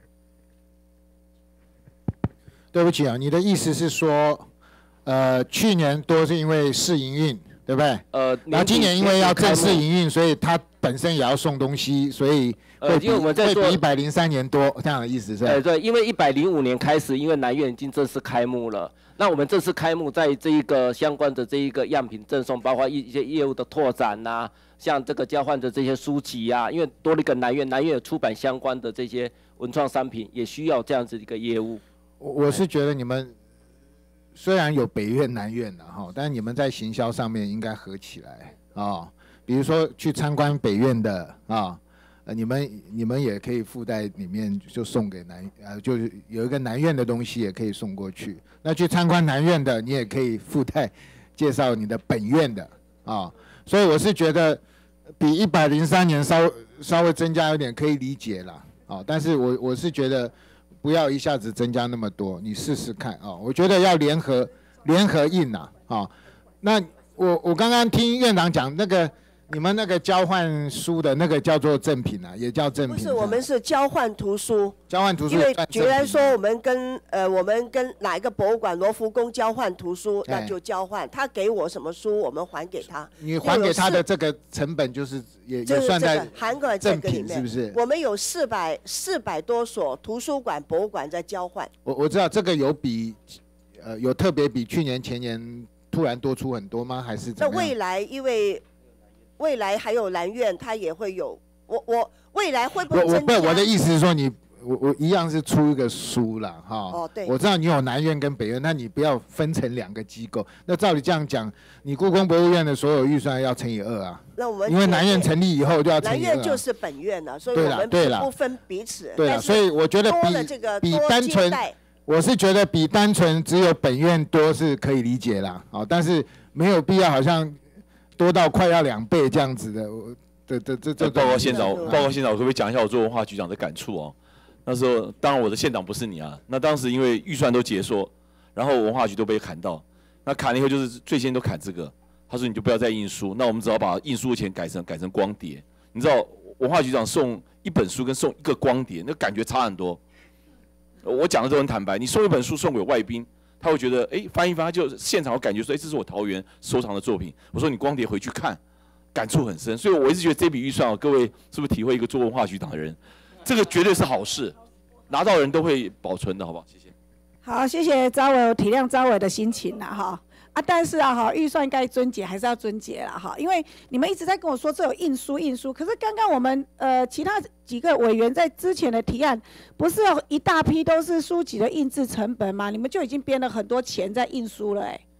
对不起啊，你的意思是说，呃，去年多是因为试营运，对不对？ 呃， 然后今年因为要正式营运，所以它本身也要送东西，所以会比、呃、会比一百零三年多这样的意思是吧？ 呃，对，因为一百零五年开始，因为南院已经正式开幕了。那我们正式开幕，在这一个相关的这一个样品赠送，包括一一些业务的拓展呐、啊，像这个交换的这些书籍啊，因为多了一个南院，南院有出版相关的这些文创商品，也需要这样子一个业务。 我我是觉得你们虽然有北院南院的哈，但是你们在行销上面应该合起来啊、哦。比如说去参观北院的啊，呃，你们你们也可以附带里面就送给南呃，就是有一个南院的东西也可以送过去。那去参观南院的，你也可以附带介绍你的本院的啊。所以我是觉得比一百零三年稍稍微增加有点可以理解了啊，但是我我是觉得。不要一下子增加那么多，你试试看啊！我觉得要联合联合印呐啊。那我我刚刚听院长讲那个你们那个交换书的那个叫做赠品啊，也叫赠品。 不是，我们是交换图书。 交换图书。 因为举例说，我们跟呃我们跟哪一个博物馆罗浮宫交换图书，那就交换，他给我什么书，我们还给他。 你还给他的这个成本就是也也算在含在这个里面， 是不是？ 我们有四百四百多所图书馆、博物馆在交换。 我我知道这个有比呃有特别比去年前年突然多出很多吗？还是怎么样？ 那未来因为未来还有南院，它也会有。我我未来会不会增加？ 我我不，我的意思是说你。我我一样是出一个书了哈， 哦对， 我知道你有南院跟北院，那你不要分成两个机构。那照理这样讲，你故宫博物院的所有预算要乘以二啊。 那我们因为南院成立以后就要乘以二、啊。 南院就是本院了，所以我们不分彼此。 对了，所以我觉得比这个比单纯，我是觉得比单纯只有本院多是可以理解啦，啊，但是没有必要好像多到快要两倍这样子的。我这这这这报告县长，报告县长，我可不可以讲一下我做文化局长的感触哦？那时候，当然我的县长不是你啊。那当时因为预算都解说，然后文化局都被砍到，那砍了以后就是最先都砍这个。他说你就不要再印书，那我们只好把印书的钱改成改成光碟。你知道文化局长送一本书跟送一个光碟，那感觉差很多。我讲的都很坦白，你送一本书送给外宾，他会觉得哎翻一翻，他就现场有感觉说哎这是我桃园收藏的作品。我说你光碟回去看，感触很深。所以我一直觉得这笔预算，各位是不是体会一个做文化局长的人？这个绝对是好事，拿到人都会保存的，好不好？谢谢。 好，谢谢招委，我体谅招委的心情啦，哈啊，但是啊，哈，预算该遵节还是要遵节啦，哈，因为你们一直在跟我说这有印书印书，可是刚刚我们呃其他几个委员在之前的提案，不是有一大批都是书籍的印制成本吗？你们就已经编了很多钱在印书了、欸，哎。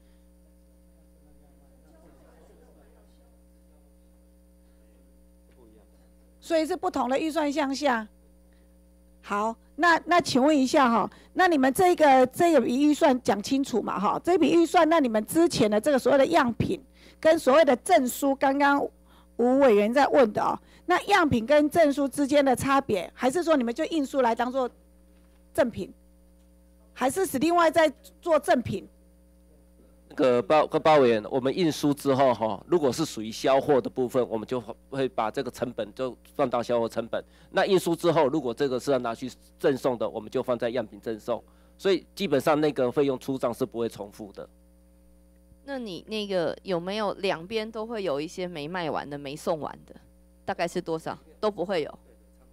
所以是不同的预算项下。 好，那那请问一下哈，那你们这个这个笔预算讲清楚嘛哈？这笔预算，那你们之前的这个所谓的样品跟所谓的证书，刚刚吴委员在问的哦，那样品跟证书之间的差别，还是说你们就印书来当做赠品，还是是另外在做赠品？ 那个包跟包委员，我们印书之后哈，如果是属于销货的部分，我们就会把这个成本就算到销货成本。那印书之后，如果这个是要拿去赠送的，我们就放在样品赠送。所以基本上那个费用出账是不会重复的。 那你那个有没有两边都会有一些没卖完的、没送完的？大概是多少？都不会有。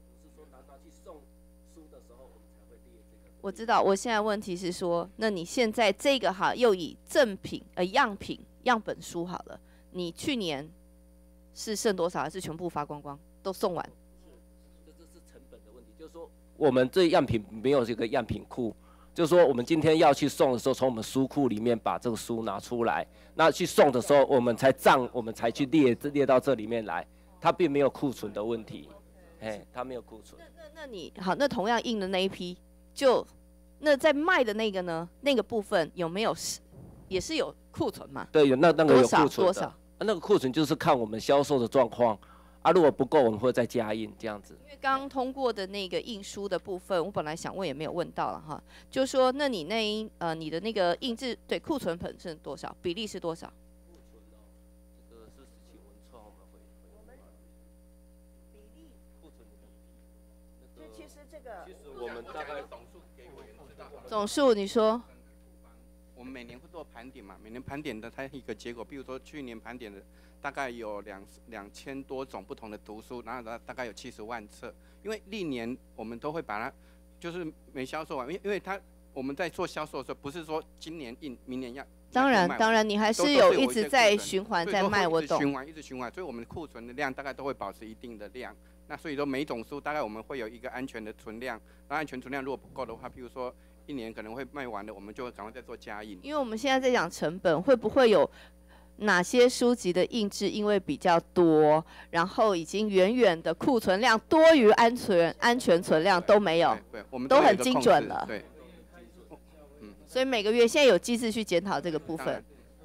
我知道，我现在问题是说，那你现在这个哈，又以赠品呃样品样本书好了，你去年是剩多少，还是全部发光光都送完？ 这这是成本的问题，就是说我们这样品没有这个样品库，就是说我们今天要去送的时候，从我们书库里面把这个书拿出来，那去送的时候，我们才账，我们才去列列到这里面来，它并没有库存的问题，哎，它没有库存。 那那那你好，那同样印的那一批就。那在卖的那个呢？那个部分有没有是也是有库存嘛？ 对，有那那个有库存的。 多少？ 啊，那个库存就是看我们销售的状况啊，如果不够，我们会再加印这样子。 因为刚刚通过的那个印书的部分，我本来想问也没有问到了哈，就是说，那你那呃你的那个印制对库存本身多少？比例是多少？ 库存哦，这个是十七文创我们会会比例库存的。 就其实这个， 其实我们大概总数给委员知道。 总数你说？ 我们每年会做盘点嘛，每年盘点的它一个结果，比如说去年盘点的大概有两两千多种不同的图书，然后大大概有七十万册。因为历年我们都会把它就是没销售完，因为因为它我们在做销售的时候，不是说今年印明年要。 当然当然，你还是有一直在循环在卖，我懂。 循环一直循环，所以我们库存的量大概都会保持一定的量。那所以说每一种书大概我们会有一个安全的存量，那安全存量如果不够的话，譬如说一年可能会卖完的，我们就会赶快再做加印。 因为我们现在在讲成本，会不会有哪些书籍的印制因为比较多，然后已经远远的库存量多于安全安全存量都没有， 对，我们都很精准了。 对， 嗯，所以每个月现在有机制去检讨这个部分。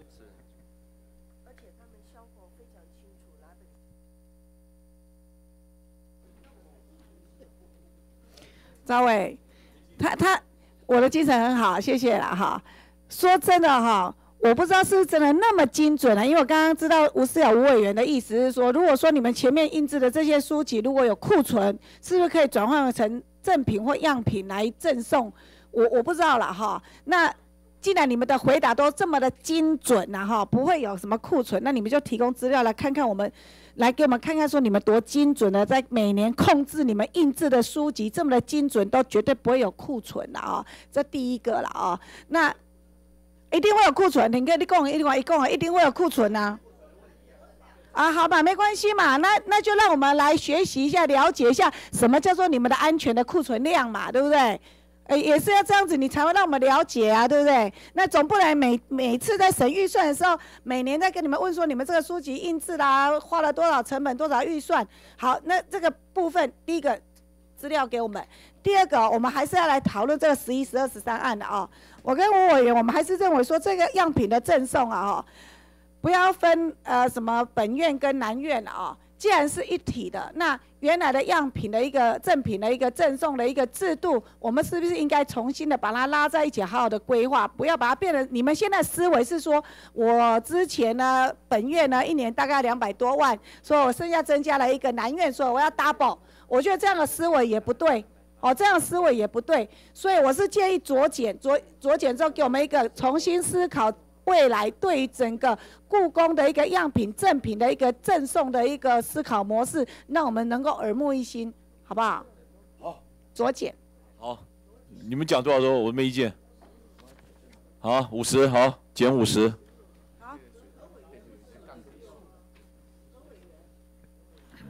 赵伟，他他我的精神很好，谢谢啦哈。说真的哈，我不知道是不是真的那么精准啊，因为我刚刚知道吴思瑶吴委员的意思是说，如果说你们前面印制的这些书籍如果有库存，是不是可以转换成赠品或样品来赠送？我我不知道了哈。那既然你们的回答都这么的精准呐哈，不会有什么库存，那你们就提供资料来看看我们。来给我们看看，说你们多精准的在每年控制你们印制的书籍这么的精准，都绝对不会有库存的啊！这第一个了啊，那一定会有库存。你跟你讲，一定一共一定会有库存呐、啊。啊，好吧，没关系嘛，那那就让我们来学习一下，了解一下什么叫做你们的安全的库存量嘛，对不对？呃，也是要这样子，你才会让我们了解啊，对不对？那总不能每每次在审预算的时候，每年在跟你们问说，你们这个书籍印制啦，花了多少成本，多少预算？好，那这个部分，第一个资料给我们，第二个，我们还是要来讨论这个十一、十二、十三案的啊。我跟吴委员，我们还是认为说，这个样品的赠送啊，哈，不要分呃什么本院跟南院啊。既然是一体的，那原来的样品的一个赠品的一个赠送的一个制度，我们是不是应该重新的把它拉在一起，好好的规划，不要把它变成你们现在思维是说，我之前呢本月呢一年大概两百多万，所以我剩下增加了一个南院，所以我要 double， 我觉得这样的思维也不对，哦，这样的思维也不对，所以我是建议酌减，酌酌减之后给我们一个重新思考。未来对于整个故宫的一个样品赠品的一个赠送的一个思考模式，让我们能够耳目一新，好不好？ 好， 酌减。 好，你们讲多少都我没意见。好，五十，好，减五十。 好。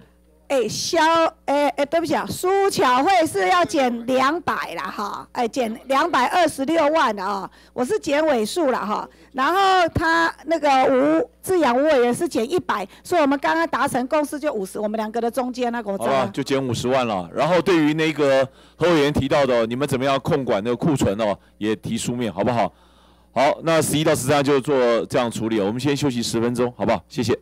哎，消，哎哎，对不起啊，苏巧慧是要减两百啦哈，哎，减两百二十六万的啊，我是减尾数了哈。然后他那个吴志阳吴委员是减一百，所以我们刚刚达成共识就五十，我们两个的中间那个我知好了，就减五十万了。然后对于那个何委员提到的，你们怎么样控管那个库存哦，也提书面，好不好？好，那十一到十三就做这样处理，我们先休息十分钟，好不好？谢谢。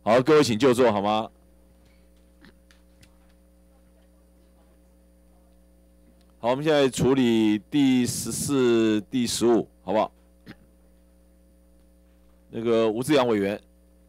好，各位请就座好吗？好，我们现在处理第十四、第十五，好不好？那个吴志阳委员，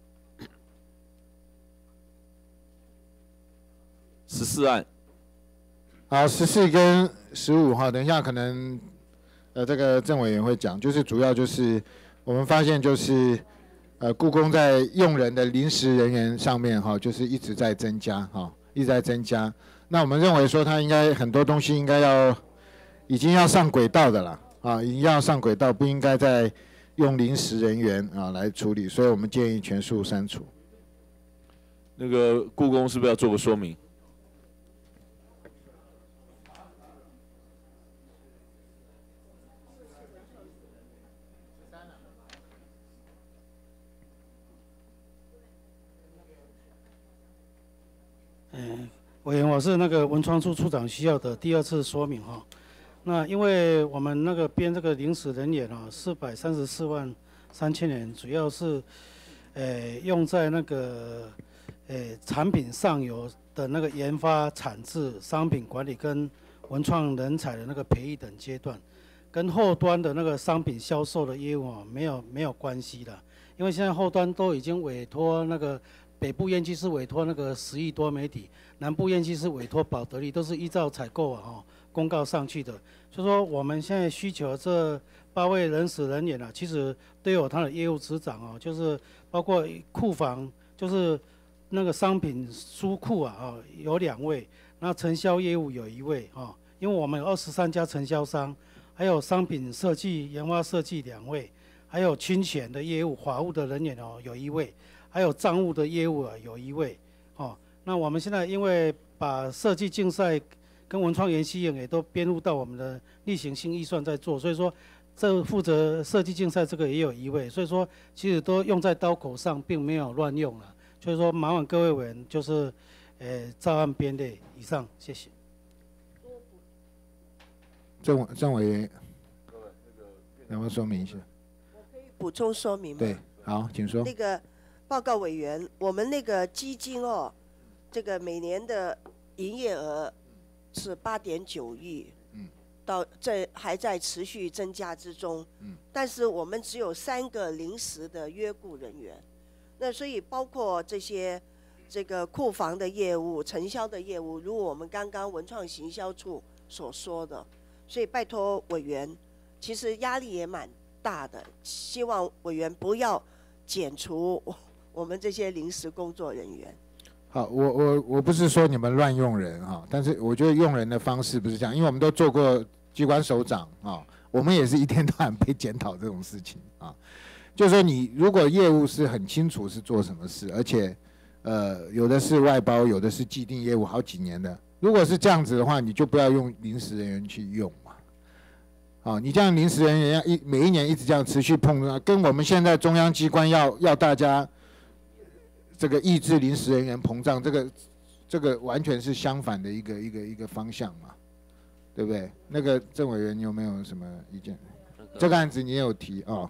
十四案。 好，十四跟十五哈，等一下可能呃这个郑委员会讲，就是主要就是我们发现就是呃故宫在用人的临时人员上面哈，就是一直在增加哈，一直在增加。那我们认为说它应该很多东西应该要已经要上轨道的了啊，已经要上轨道，不应该再用临时人员啊来处理，所以我们建议全数删除。 那个故宫是不是要做个说明？ 嗯，委员，我是那个文创处处长需要的第二次说明哈。那因为我们那个编这个临时人员啊，四百三十四万三千元，主要是，呃，用在那个，呃，产品上游的那个研发、产制、商品管理跟文创人才的那个培育等阶段，跟后端的那个商品销售的业务啊，没有没有关系的。因为现在后端都已经委托那个。北部院区是委托那个十亿多媒体，南部院区是委托宝得利，都是依照采购啊、哦、公告上去的。所以说我们现在需求这八位人事人员啊，其实都有他的业务执掌哦，就是包括库房，就是那个商品书库啊啊、哦、有两位，那承销业务有一位啊、哦，因为我们有二十三家承销商，还有商品设计、研发设计两位，还有侵权的业务、法务的人员哦有一位。还有账务的业务啊，有一位，哦，那我们现在因为把设计竞赛跟文创研习营也都编入到我们的例行性预算在做，所以说这负责设计竞赛这个也有一位，所以说其实都用在刀口上，并没有乱用了。所以说麻烦各位委员就是，呃，照案编列。以上，谢谢。 郑郑委员，能不能说明一下？ 补充说明吗？ 对，好，请说。 那个。报告委员，我们那个基金哦，这个每年的营业额是八点九亿，嗯，到这还在持续增加之中，嗯，但是我们只有三个临时的约雇人员，那所以包括这些这个库房的业务、承销的业务，如我们刚刚文创行销处所说的，所以拜托委员，其实压力也蛮大的，希望委员不要减除我们这些临时工作人员。 好，我我我不是说你们乱用人哈，但是我觉得用人的方式不是这样，因为我们都做过机关首长啊，我们也是一天到晚被检讨这种事情啊。就是说你如果业务是很清楚是做什么事，而且呃有的是外包，有的是既定业务好几年的，如果是这样子的话，你就不要用临时人员去用嘛。啊，你这样临时人员要一每一年一直这样持续碰撞，跟我们现在中央机关要要大家。这个抑制临时人员膨胀，这个这个完全是相反的一个一个一个方向嘛，对不对？那个郑委员，你有没有什么意见？这个案子你也有提啊？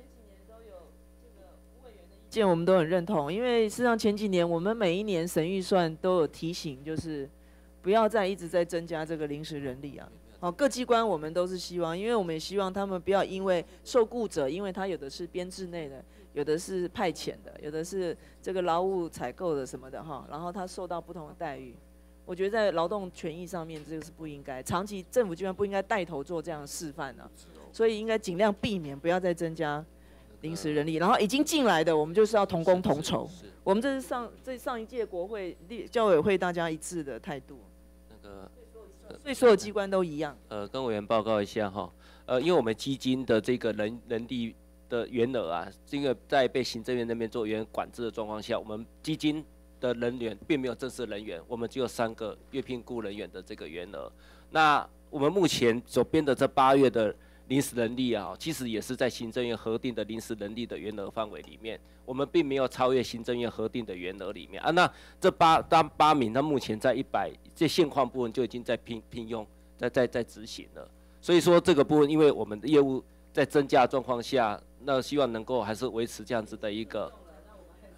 意见我们都很认同，因为事实上前几年我们每一年审预算都有提醒，就是不要再一直在增加这个临时人力啊。哦，各机关我们都是希望，因为我们也希望他们不要因为受雇者，因为他有的是编制内的。有的是派遣的，有的是这个劳务采购的什么的哈，然后他受到不同的待遇。我觉得在劳动权益上面，这个是不应该，长期政府机关不应该带头做这样的示范呢、啊，所以应该尽量避免不要再增加临时人力。然后已经进来的，我们就是要同工同酬。我们这是上这上一届国会教委会大家一致的态度。 那个， 所以所有机关都一样。 呃，跟委员报告一下哈，呃，因为我们基金的这个人人力。的员额啊，这个在被行政院那边做员管制的状况下，我们基金的人员并没有正式人员，我们只有三个约聘雇人员的这个员额。那我们目前所编的这八月的临时人力啊，其实也是在行政院核定的临时人力的员额范围里面，我们并没有超越行政院核定的员额里面啊。那这八当八名，他目前在一百这现况部分就已经在聘聘用，在在在执行了。所以说这个部分，因为我们的业务在增加的状况下。那希望能够还是维持这样子的一个，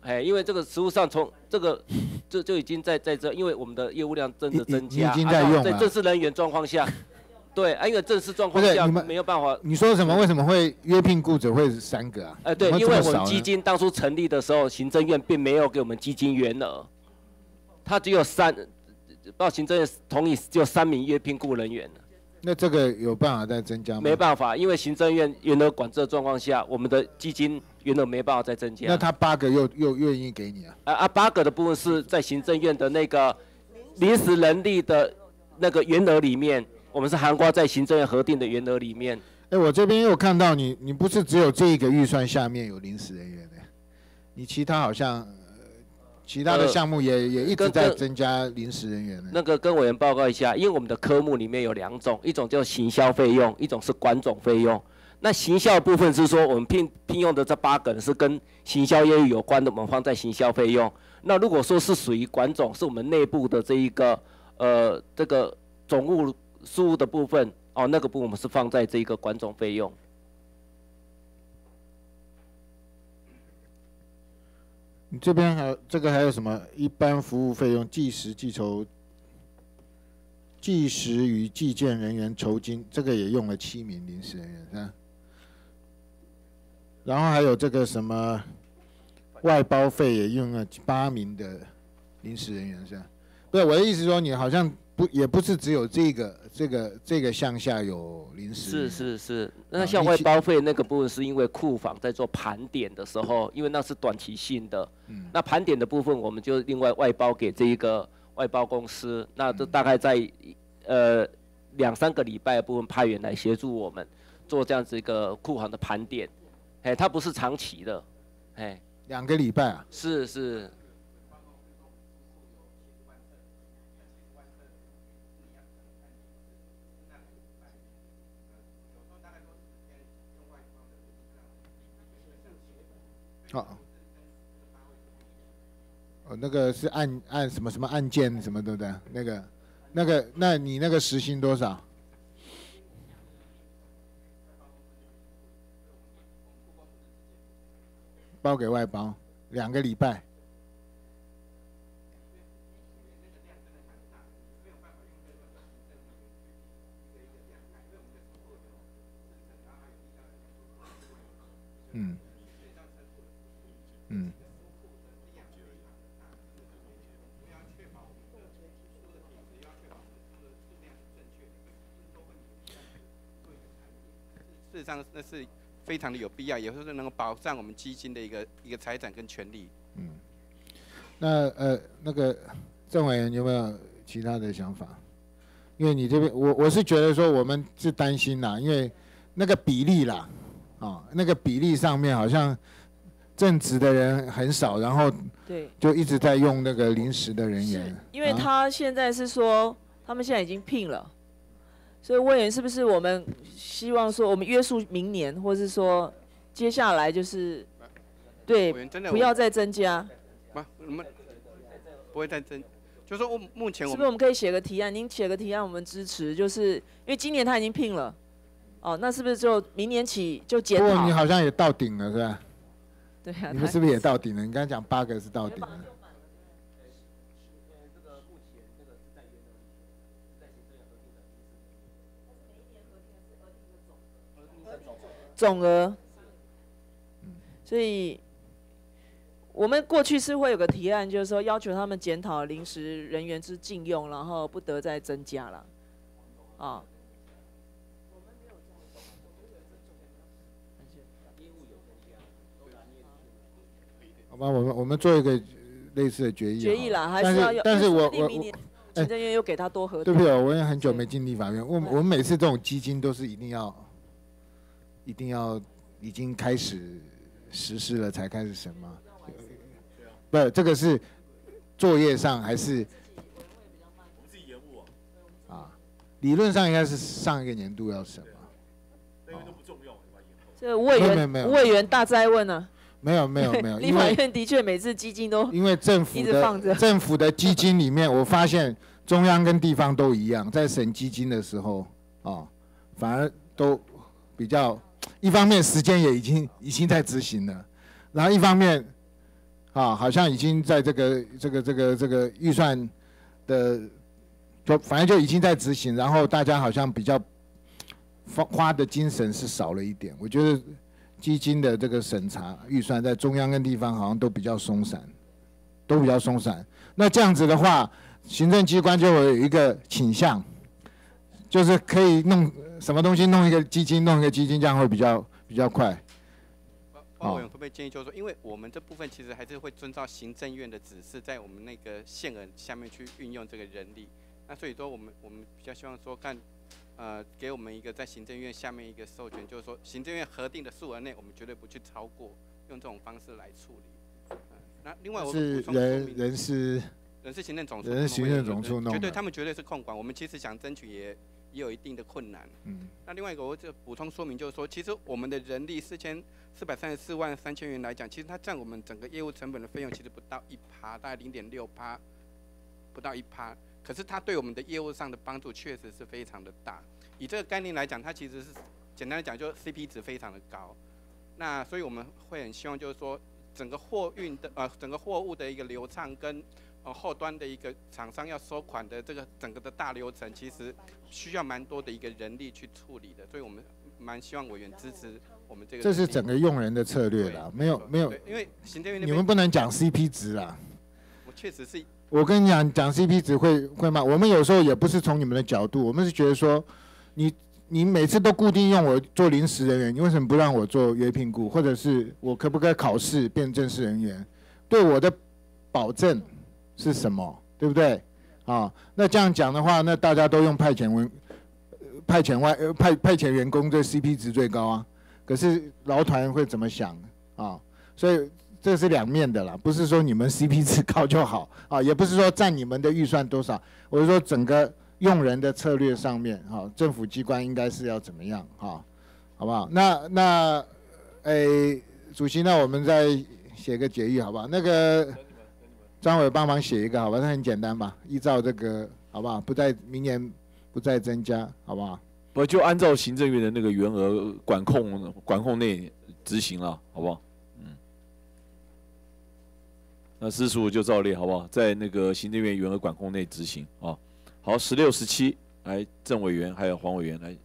哎，因为这个实务上从这个就就已经在在这，因为我们的业务量真的增加， 已经在用了。 在正式人员状况下，对，啊，因为正式状况下没有办法。 你说什么？为什么会约聘雇者会三个啊？ 哎，对，因为我们基金当初成立的时候，行政院并没有给我们基金员额，它只有三，报行政院同意只有三名约聘雇人员。 那这个有办法再增加吗？ 没办法，因为行政院员额管制的状况下，我们的基金员额没办法再增加。 那他八个又又愿意给你啊？ 啊啊，八个的部分是在行政院的那个临时人力的那个员额里面，我们是涵盖在行政院核定的员额里面。 哎，我这边又看到你，你不是只有这一个预算下面有临时人员的，你其他好像。其他的项目也、呃、也一直在增加临时人员呢。 那个跟委员报告一下，因为我们的科目里面有两种，一种叫行销费用，一种是管总费用。那行销的部分是说，我们聘聘用的这八个人是跟行销业务有关的，我们放在行销费用。那如果说是属于管总，是我们内部的这一个呃这个总务事务的部分哦，那个部分我们是放在这一个管总费用。 你这边还有这个还有什么？一般服务费用、计时计酬、计时与计件人员酬金，这个也用了七名临时人员，是吧？然后还有这个什么外包费也用了八名的临时人员，是吧？不是，我的意思说，你好像不也不是只有这个这个这个项下有临时。 是是是，那像外包费那个部分，是因为库房在做盘点的时候，因为那是短期性的。嗯。那盘点的部分，我们就另外外包给这一个外包公司，那这大概在呃两三个礼拜的部分派员来协助我们做这样子一个库房的盘点。哎，它不是长期的，哎。 两个礼拜啊？ 是是。 哦，哦，那个是按按什么什么案件什么对不对？那个，那个，那你那个时薪多少？包给外包，两个礼拜。嗯。嗯， 事实上那是非常的有必要，也就是能够保障我们基金的一个一个财产跟权利。 嗯，那呃那个郑委员有没有其他的想法？因为你这边我我是觉得说我们是担心啦，因为那个比例啦，啊、哦，那个比例上面好像。正职的人很少，然后对， 就一直在用那个临时的人员。 因为他现在是说，他们现在已经聘了，所以委员是不是我们希望说，我们约束明年，或是说接下来就是对，不要再增加。 不，我们不会再增，就是说我目前我们是不是我们可以写个提案？您写个提案，我们支持，就是因为今年他已经聘了，哦，那是不是就明年起就检讨？ 不过你好像也到顶了，是吧？ 对啊， 你们是不是也到顶了？你刚才讲八个是到顶了。 总额，所以我们过去是会有个提案，就是说要求他们检讨临时人员之禁用，然后不得再增加了，啊。 好吧，我们我们做一个类似的决议。 决议啦，还是要有。 但是我我我， 行政院又给他多核。 对不起，我也很久没进立法院。我我们每次这种基金都是一定要，一定要已经开始实施了才开始审吗？不，这个是作业上还是？ 我们自己延误啊，理论上应该是上一个年度要审嘛。 那因为都不重用， 这个吴委员，吴委员大哉问呢？ 没有没有没有， 立法院的确每次基金都因为政府的政府的基金里面，我发现中央跟地方都一样，在审基金的时候，哦，反而都比较，一方面时间也已经已经在执行了，然后一方面啊，好像已经在这个这个这个这个预算的，就反正就已经在执行，然后大家好像比较花花的精神是少了一点。我觉得基金的这个审查预算在中央跟地方好像都比较松散，都比较松散。那这样子的话，行政机关就会有一个倾向，就是可以弄什么东西弄一个基金，弄一个基金，这样会比较比较快。 包委员会不会建议，就是说，因为我们这部分其实还是会遵照行政院的指示，在我们那个限额下面去运用这个人力。那所以说，我们我们比较希望说，看，呃，给我们一个在行政院下面一个授权，就是说，行政院核定的数额内，我们绝对不去超过，用这种方式来处理。嗯、那另外我是人人事人事行政总处， 人事行政总处弄的， 绝对他们绝对是控管。我们其实想争取也。也有一定的困难。嗯，那另外一个我就补充说明，就是说，其实我们的人力四千四百三十四万三千元来讲，其实它占我们整个业务成本的费用其实不到一趴，大概零点六趴，不到一趴。可是它对我们的业务上的帮助确实是非常的大。以这个概念来讲，它其实是简单的讲，就 C P 值非常的高。那所以我们会很希望，就是说，整个货运的呃，整个货物的一个流畅跟。呃，后端的一个厂商要收款的这个整个的大流程，其实需要蛮多的一个人力去处理的，所以我们蛮希望委员支持我们这个。 这是整个用人的策略啦，没有没有， 因为行政院你们不能讲 C P 值啦。 我确实是。 我跟你讲，讲 C P 值会会吗？我们有时候也不是从你们的角度，我们是觉得说，你你每次都固定用我做临时人员，你为什么不让我做约聘雇，或者是我可不可以考试变正式人员？对我的保证。是什么？对不对？啊，那这样讲的话，那大家都用派遣文、派遣外、呃派派遣员工，这 C P 值最高啊。可是劳团会怎么想啊？所以这是两面的啦，不是说你们 C P 值高就好啊，也不是说占你们的预算多少，我是说整个用人的策略上面，哈、啊，政府机关应该是要怎么样啊？好不好？那那，诶，主席，那我们再写个决议，好不好？那个。张伟帮忙写一个，好吧？那很简单吧？依照这个，好不好？不再明年不再增加，好不好？ 不就按照行政院的那个员额管控管控内执行了，好不好？嗯。那四十五就照列，好不好？在那个行政院员额管控内执行啊。好，十六、十七，来郑委员还有黄委员来。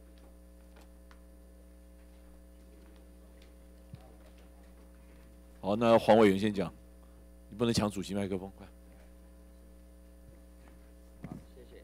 好，那黄委员先讲。你不能抢主席麦克风，快！ 好，谢谢。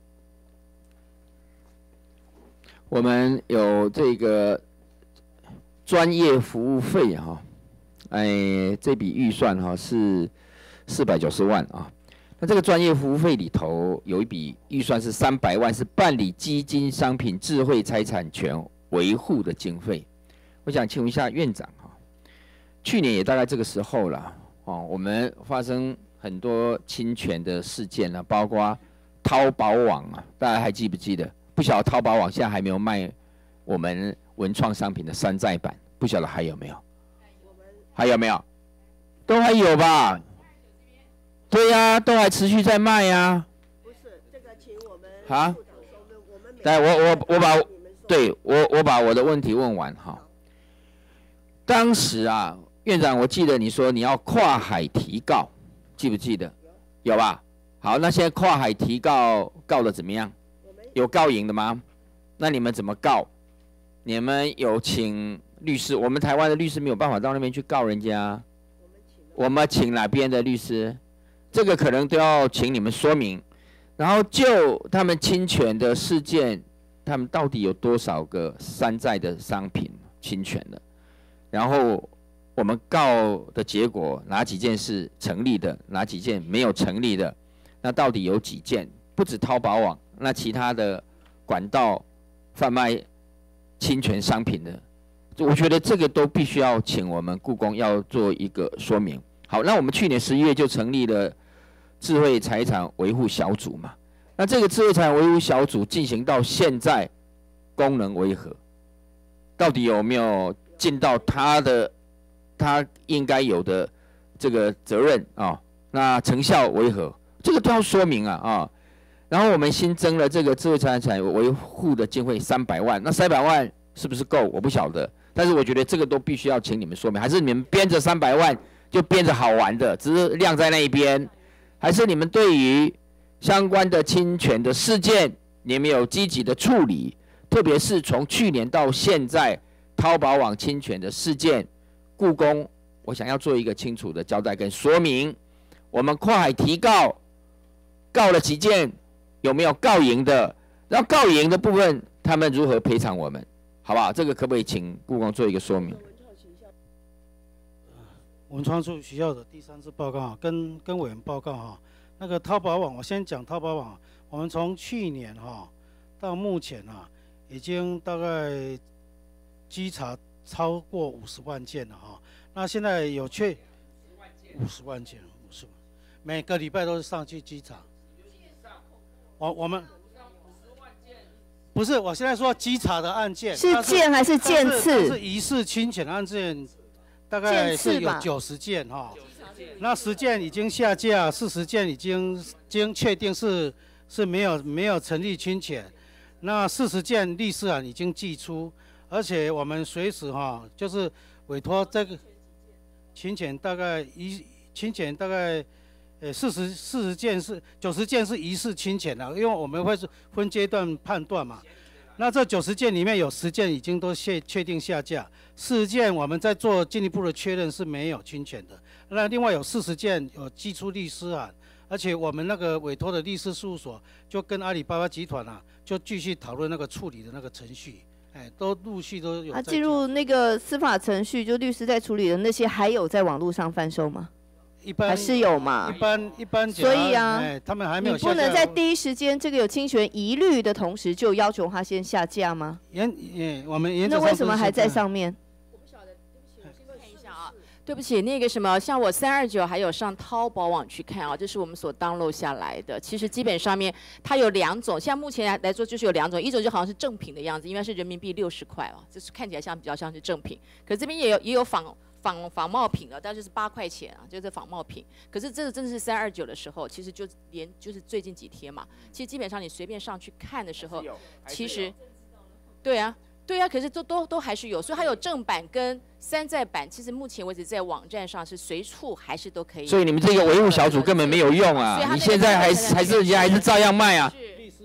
我们有这个专业服务费哈，哎，这笔预算哈是四百九十万啊。那这个专业服务费里头有一笔预算是三百万，是办理基金商品智慧财产权维护的经费。我想请问一下院长哈，去年也大概这个时候了。哦，我们发生很多侵权的事件呢，包括淘宝网啊，大家还记不记得？不晓得淘宝网现在还没有卖我们文创商品的山寨版，不晓得还有没有？还有没有？都还有吧？对呀、啊，都还持续在卖呀、啊。 不是这个，请我们啊，来，我我我把对我我把我的问题问完哈。当时啊。院长，我记得你说你要跨海提告，记不记得？有吧？好，那现在跨海提告告的怎么样？有告赢的吗？那你们怎么告？你们有请律师？我们台湾的律师没有办法到那边去告人家。我们请哪边的律师？这个可能都要请你们说明。然后就他们侵权的事件，他们到底有多少个山寨的商品侵权了？然后。我们告的结果哪几件是成立的，哪几件没有成立的？那到底有几件？不止淘宝网，那其他的管道贩卖侵权商品的，我觉得这个都必须要请我们故宫要做一个说明。好，那我们去年十一月就成立了智慧财产维护小组嘛。那这个智慧财产维护小组进行到现在，功能为何？到底有没有尽到它的？他应该有的这个责任啊，那成效为何？这个都要说明啊啊。然后我们新增了这个智慧财产维护的经费三百万，那三百万是不是够？我不晓得，但是我觉得这个都必须要请你们说明，还是你们编着三百万就编着好玩的，只是晾在那一边，还是你们对于相关的侵权的事件，你们有积极的处理？特别是从去年到现在，淘宝网侵权的事件，故宫我想要做一个清楚的交代跟说明。我们跨海提告，告了几件，有没有告赢的？然后告赢的部分，他们如何赔偿我们？好不好？这个可不可以请故宫做一个说明？ 文创处学校的第三次报告哈，跟跟委员报告哈，那个淘宝网，我先讲淘宝网，我们从去年哈到目前啊，已经大概稽查超过五十万件了哈。那现在有确五十万件，五十万，每个礼拜都是上去稽查。我我们不是，我现在说稽查的案件是件还是件次？ 是疑似侵权案件，大概是有九十件哈。那十件已经下架，四十件已经经确定是是没有没有成立侵权。那四十件律师函已经寄出，而且我们随时哈就是委托这个侵权大概一侵权大概。呃，四十四十件是九十件是疑似侵权的，因为我们会是分阶段判断嘛。那这九十件里面有十件已经都确确定下架，四十件我们在做进一步的确认是没有侵权的。那另外有四十件有寄出律师函，而且我们那个委托的律师事务所就跟阿里巴巴集团啊，就继续讨论那个处理的那个程序，哎，都陆续都有。 啊，进入那个司法程序，就律师在处理的那些，还有在网络上贩售吗？ 一般还是有嘛， 一般一般， 所以啊， 哎，他们还没有。 你不能在第一时间这个有侵权疑虑的同时，就要求他先下架吗？ 原也我们原则那为什么还在上面？ 我不晓得，对不起，我先看一下啊。对不起，那个什么，像我三二九还有上淘宝网去看啊，这是我们所 download 下来的。其实基本上面它有两种，像目前来说就是有两种，一种就好像是正品的样子，应该是人民币六十块哦，这是看起来像比较像是正品，可这边也有也有仿。仿仿冒品了，但就是八块钱啊，就是仿冒品。可是这个真的是三二九的时候，其实就连就是最近几天嘛，其实基本上你随便上去看的时候，其实，对啊，对啊，可是都都都还是有，所以它有正版跟山寨版，其实目前为止在网站上是随处还是都可以。 所以你们这个维护小组根本没有用啊！你现在还是还是人家还是照样卖啊。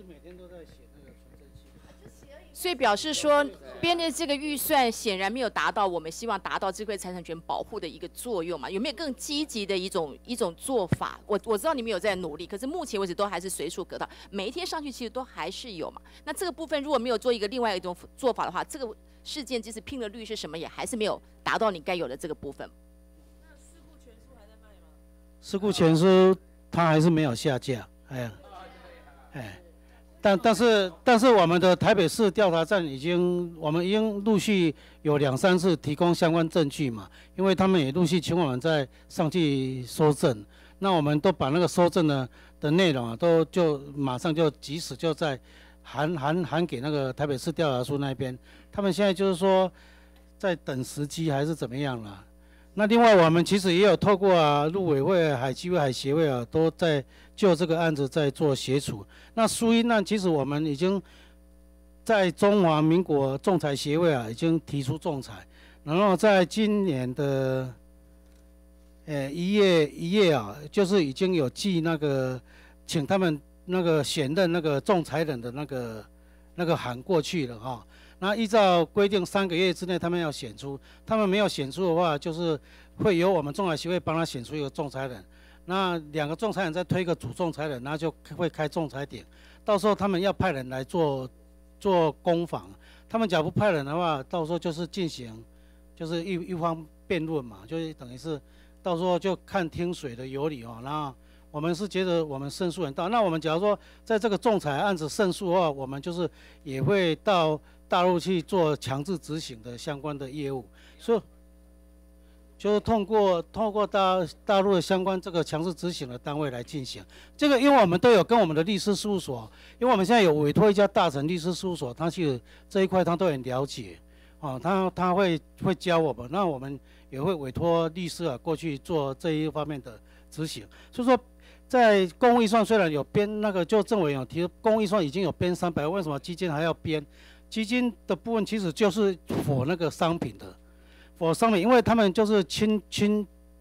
所以表示说，编的这个预算显然没有达到我们希望达到智慧财产权保护的一个作用嘛？有没有更积极的一种一种做法？我我知道你们有在努力，可是目前为止都还是随处可到，每一天上去其实都还是有嘛。那这个部分如果没有做一个另外一种做法的话，这个事件即使拼了律是什么，也还是没有达到你该有的这个部分。 那事故全书还在卖吗？ 事故全书它还是没有下架，哎呀，哎。但但是但是我们的台北市调查站已经，我们已经陆续有两三次提供相关证据嘛，因为他们也陆续请我们再上去搜证，那我们都把那个搜证的的内容啊，都就马上就及时就在函函函给那个台北市调查处那边，他们现在就是说在等时机还是怎么样啦。那另外我们其实也有透过啊陆委会、海基会、海协会啊，都在就这个案子在做协处。那输因案其实我们已经在中华民国仲裁协会啊已经提出仲裁，然后在今年的呃一月一月啊，就是已经有寄那个请他们那个选任那个仲裁人的那个那个函过去了哈。那依照规定，三个月之内他们要选出，他们没有选出的话，就是会由我们仲裁协会帮他选出一个仲裁人。那两个仲裁人再推一个主仲裁人，然后就会开仲裁点。到时候他们要派人来做做攻防，他们假如不派人的话，到时候就是进行就是一一方辩论嘛，就是等于是到时候就看听谁的有理哦。然后我们是觉得我们胜诉很大。那我们假如说在这个仲裁案子胜诉的话，我们就是也会到大陆去做强制执行的相关的业务，所以就是通过通过大大陆的相关这个强制执行的单位来进行。这个因为我们都有跟我们的律师事务所，因为我们现在有委托一家大成律师事务所，他去这一块他都很了解，哦，他他会会教我们，那我们也会委托律师啊过去做这一方面的执行。所以说，在公务预算虽然有编那个，就政委有提，公务预算已经有编三百万，为什么基金还要编？基金的部分其实就是否那个商品的，否商品，因为他们就是侵侵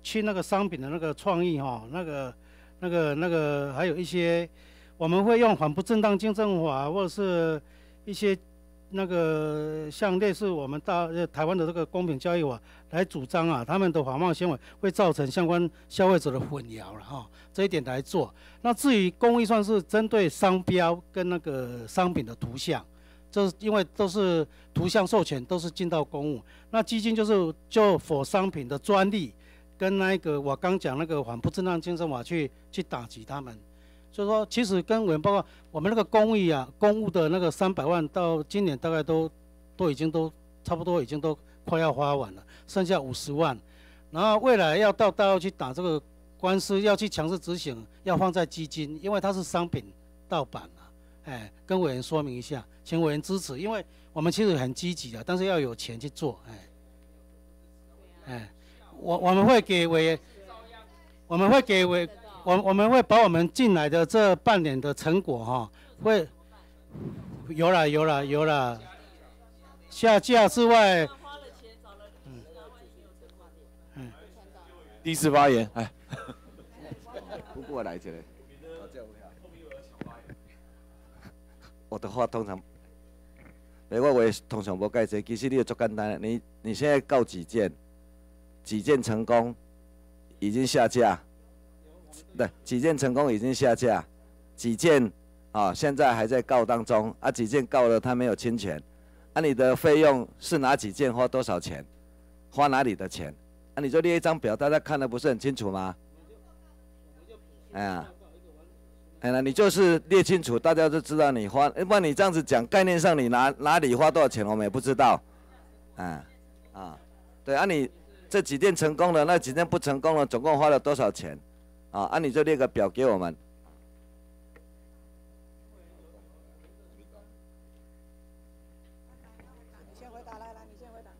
去那个商品的那个创意哈，那个那个那个还有一些，我们会用反不正当竞争法，或者是一些那个像类似我们大台湾的这个公平交易法来主张啊，他们的仿冒行为会造成相关消费者的混淆了哈，这一点来做。那至于公预算是针对商标跟那个商品的图像。这因为都是图像授权，都是进到公务。那基金就是就否商品的专利，跟那个我刚讲那个反不正当竞争法去去打击他们。所以说，其实跟委员报告，我们那个公益啊，公务的那个三百万到今年大概都都已经都差不多已经都快要花完了，剩下五十万。然后未来要到大陆去打这个官司，要去强制执行，要放在基金，因为它是商品盗版啊。哎，跟委员说明一下，请委员支持，因为我们其实很积极的，但是要有钱去做，哎，哎，我我们会给委员，我们会给委，我我们会把我们进来的这半年的成果哈，会有了有了有了，下架之外， 嗯嗯，第一次发言，哎， 不过来这里。我的话通常，没我话通常无介济，其实你就足简单，你你现在告几件，几件成功，已经下架，对，几件成功已经下架，几件啊现在还在告当中，啊几件告了他没有侵权，啊你的费用是哪几件花多少钱，花哪里的钱，啊你就列一张表，大家看得不是很清楚吗？哎呀。哎呀，你就是列清楚，大家就知道你花，不然你这样子讲，概念上你哪哪里花多少钱，我们也不知道，啊啊，对啊，你这几件成功了，那几件不成功了，总共花了多少钱，啊啊，你就列个表给我们。 你先回答，来来，你先回答。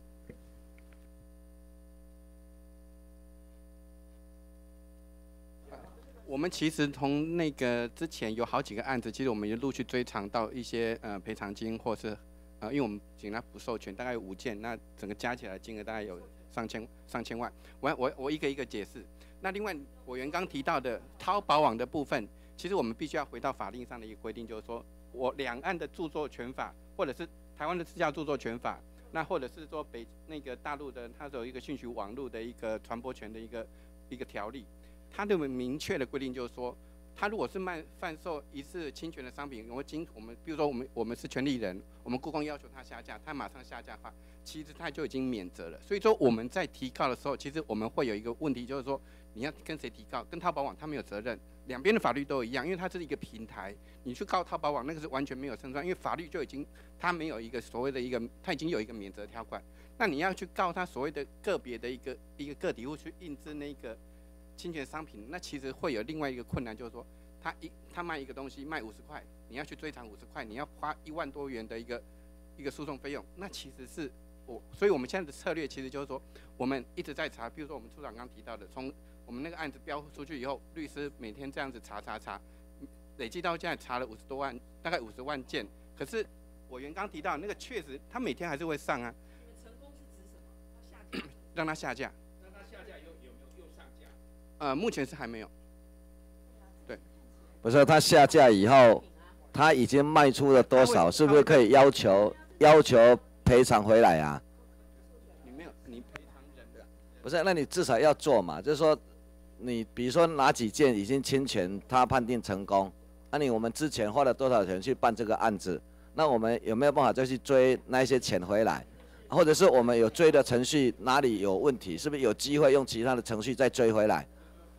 我们其实从那个之前有好几个案子，其实我们也陆续追偿到一些呃赔偿金，或是呃，因为我们请他不授权，大概有五件，那整个加起来金额大概有上千上千万。我我我一个一个解释。那另外委员刚提到的淘宝网的部分，其实我们必须要回到法令上的一个规定，就是说我两岸的著作权法，或者是台湾的自家著作权法，那或者是说北那个大陆的，它有一个讯息网络的一个传播权的一个一个条例。它的明确的规定就是说，它如果是卖贩售疑似侵权的商品，我经我们比如说我们我们是权利人，我们故宫要求他下架，他马上下架的话，其实他就已经免责了。所以说我们在提告的时候，其实我们会有一个问题，就是说你要跟谁提告？跟淘宝网他没有责任，两边的法律都一样，因为它是一个平台，你去告淘宝网那个是完全没有胜算，因为法律就已经它没有一个所谓的一个，它已经有一个免责条款。那你要去告他所谓的个别的一个一个个体户去印制那个侵权商品，那其实会有另外一个困难，就是说，他一他卖一个东西卖五十块，你要去追偿五十块，你要花一万多元的一个一个诉讼费用，那其实是我，所以我们现在的策略其实就是说，我们一直在查，比如说我们处长刚提到的，从我们那个案子标出去以后，律师每天这样子查查查，累计到现在查了五十多万，大概五十万件，可是委员刚提到那个确实他每天还是会上啊。你们成功是指什么？他下架？让他下架。让他下架有有没有又上架？呃，目前是还没有。对， 不是他下架以后，他已经卖出了多少？是不是可以要求要求赔偿回来啊？ 你没有，你赔偿人的。 不是，那你至少要做嘛，就是说，你比如说哪几件已经侵权，他判定成功，那你我们之前花了多少钱去办这个案子？那我们有没有办法再去追那一些钱回来？或者是我们有追的程序哪里有问题？是不是有机会用其他的程序再追回来？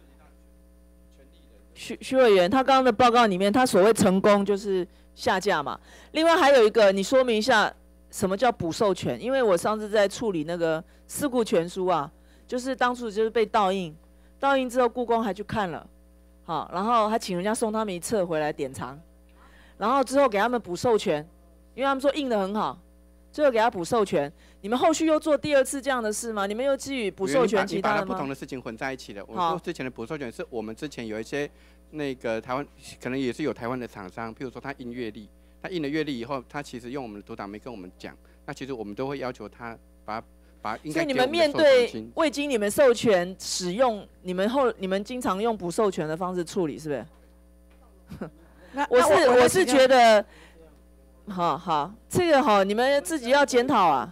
徐徐委员，他刚刚的报告里面，他所谓成功就是下架嘛。另外还有一个，你说明一下什么叫补授权？因为我上次在处理那个事故全书啊，就是当初就是被盗印，盗印之后故宫还去看了，好，然后还请人家送他们一册回来典藏，然后之后给他们补授权，因为他们说印得很好，最后给他补授权。你们后续又做第二次这样的事吗？你们又基于补授权其他的吗？ 你把不同的事情混在一起了。我说之前的补授权是我们之前有一些那个台湾可能也是有台湾的厂商，譬如说他印月历，他印了月历以后，他其实用我们的图档没跟我们讲，那其实我们都会要求他把把把应所以你们该给我们的授面对权金未经你们授权使用，你们后你们经常用不授权的方式处理，是不是？我是那我我是觉得，好好，这个好，你们自己要检讨啊。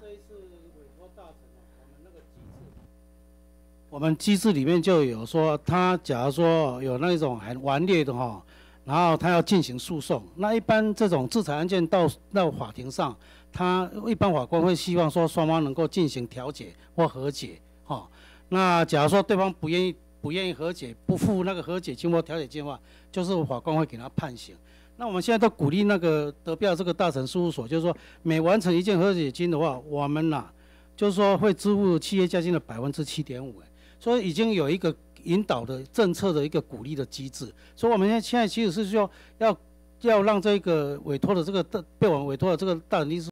我们机制里面就有说，他假如说有那种很顽劣的哈，然后他要进行诉讼，那一般这种制裁案件到到法庭上，他一般法官会希望说双方能够进行调解或和解，哈。那假如说对方不愿意不愿意和解，不付那个和解金或调解金的话，就是法官会给他判刑。那我们现在都鼓励那个得标这个大成事务所，就是说每完成一件和解金的话，我们呐、啊，就是说会支付契约价金的百分之七点五。所以已经有一个引导的政策的一个鼓励的机制，所以我们现在现在其实是说要要让这个委托的这个被我们委托的这个大成律师。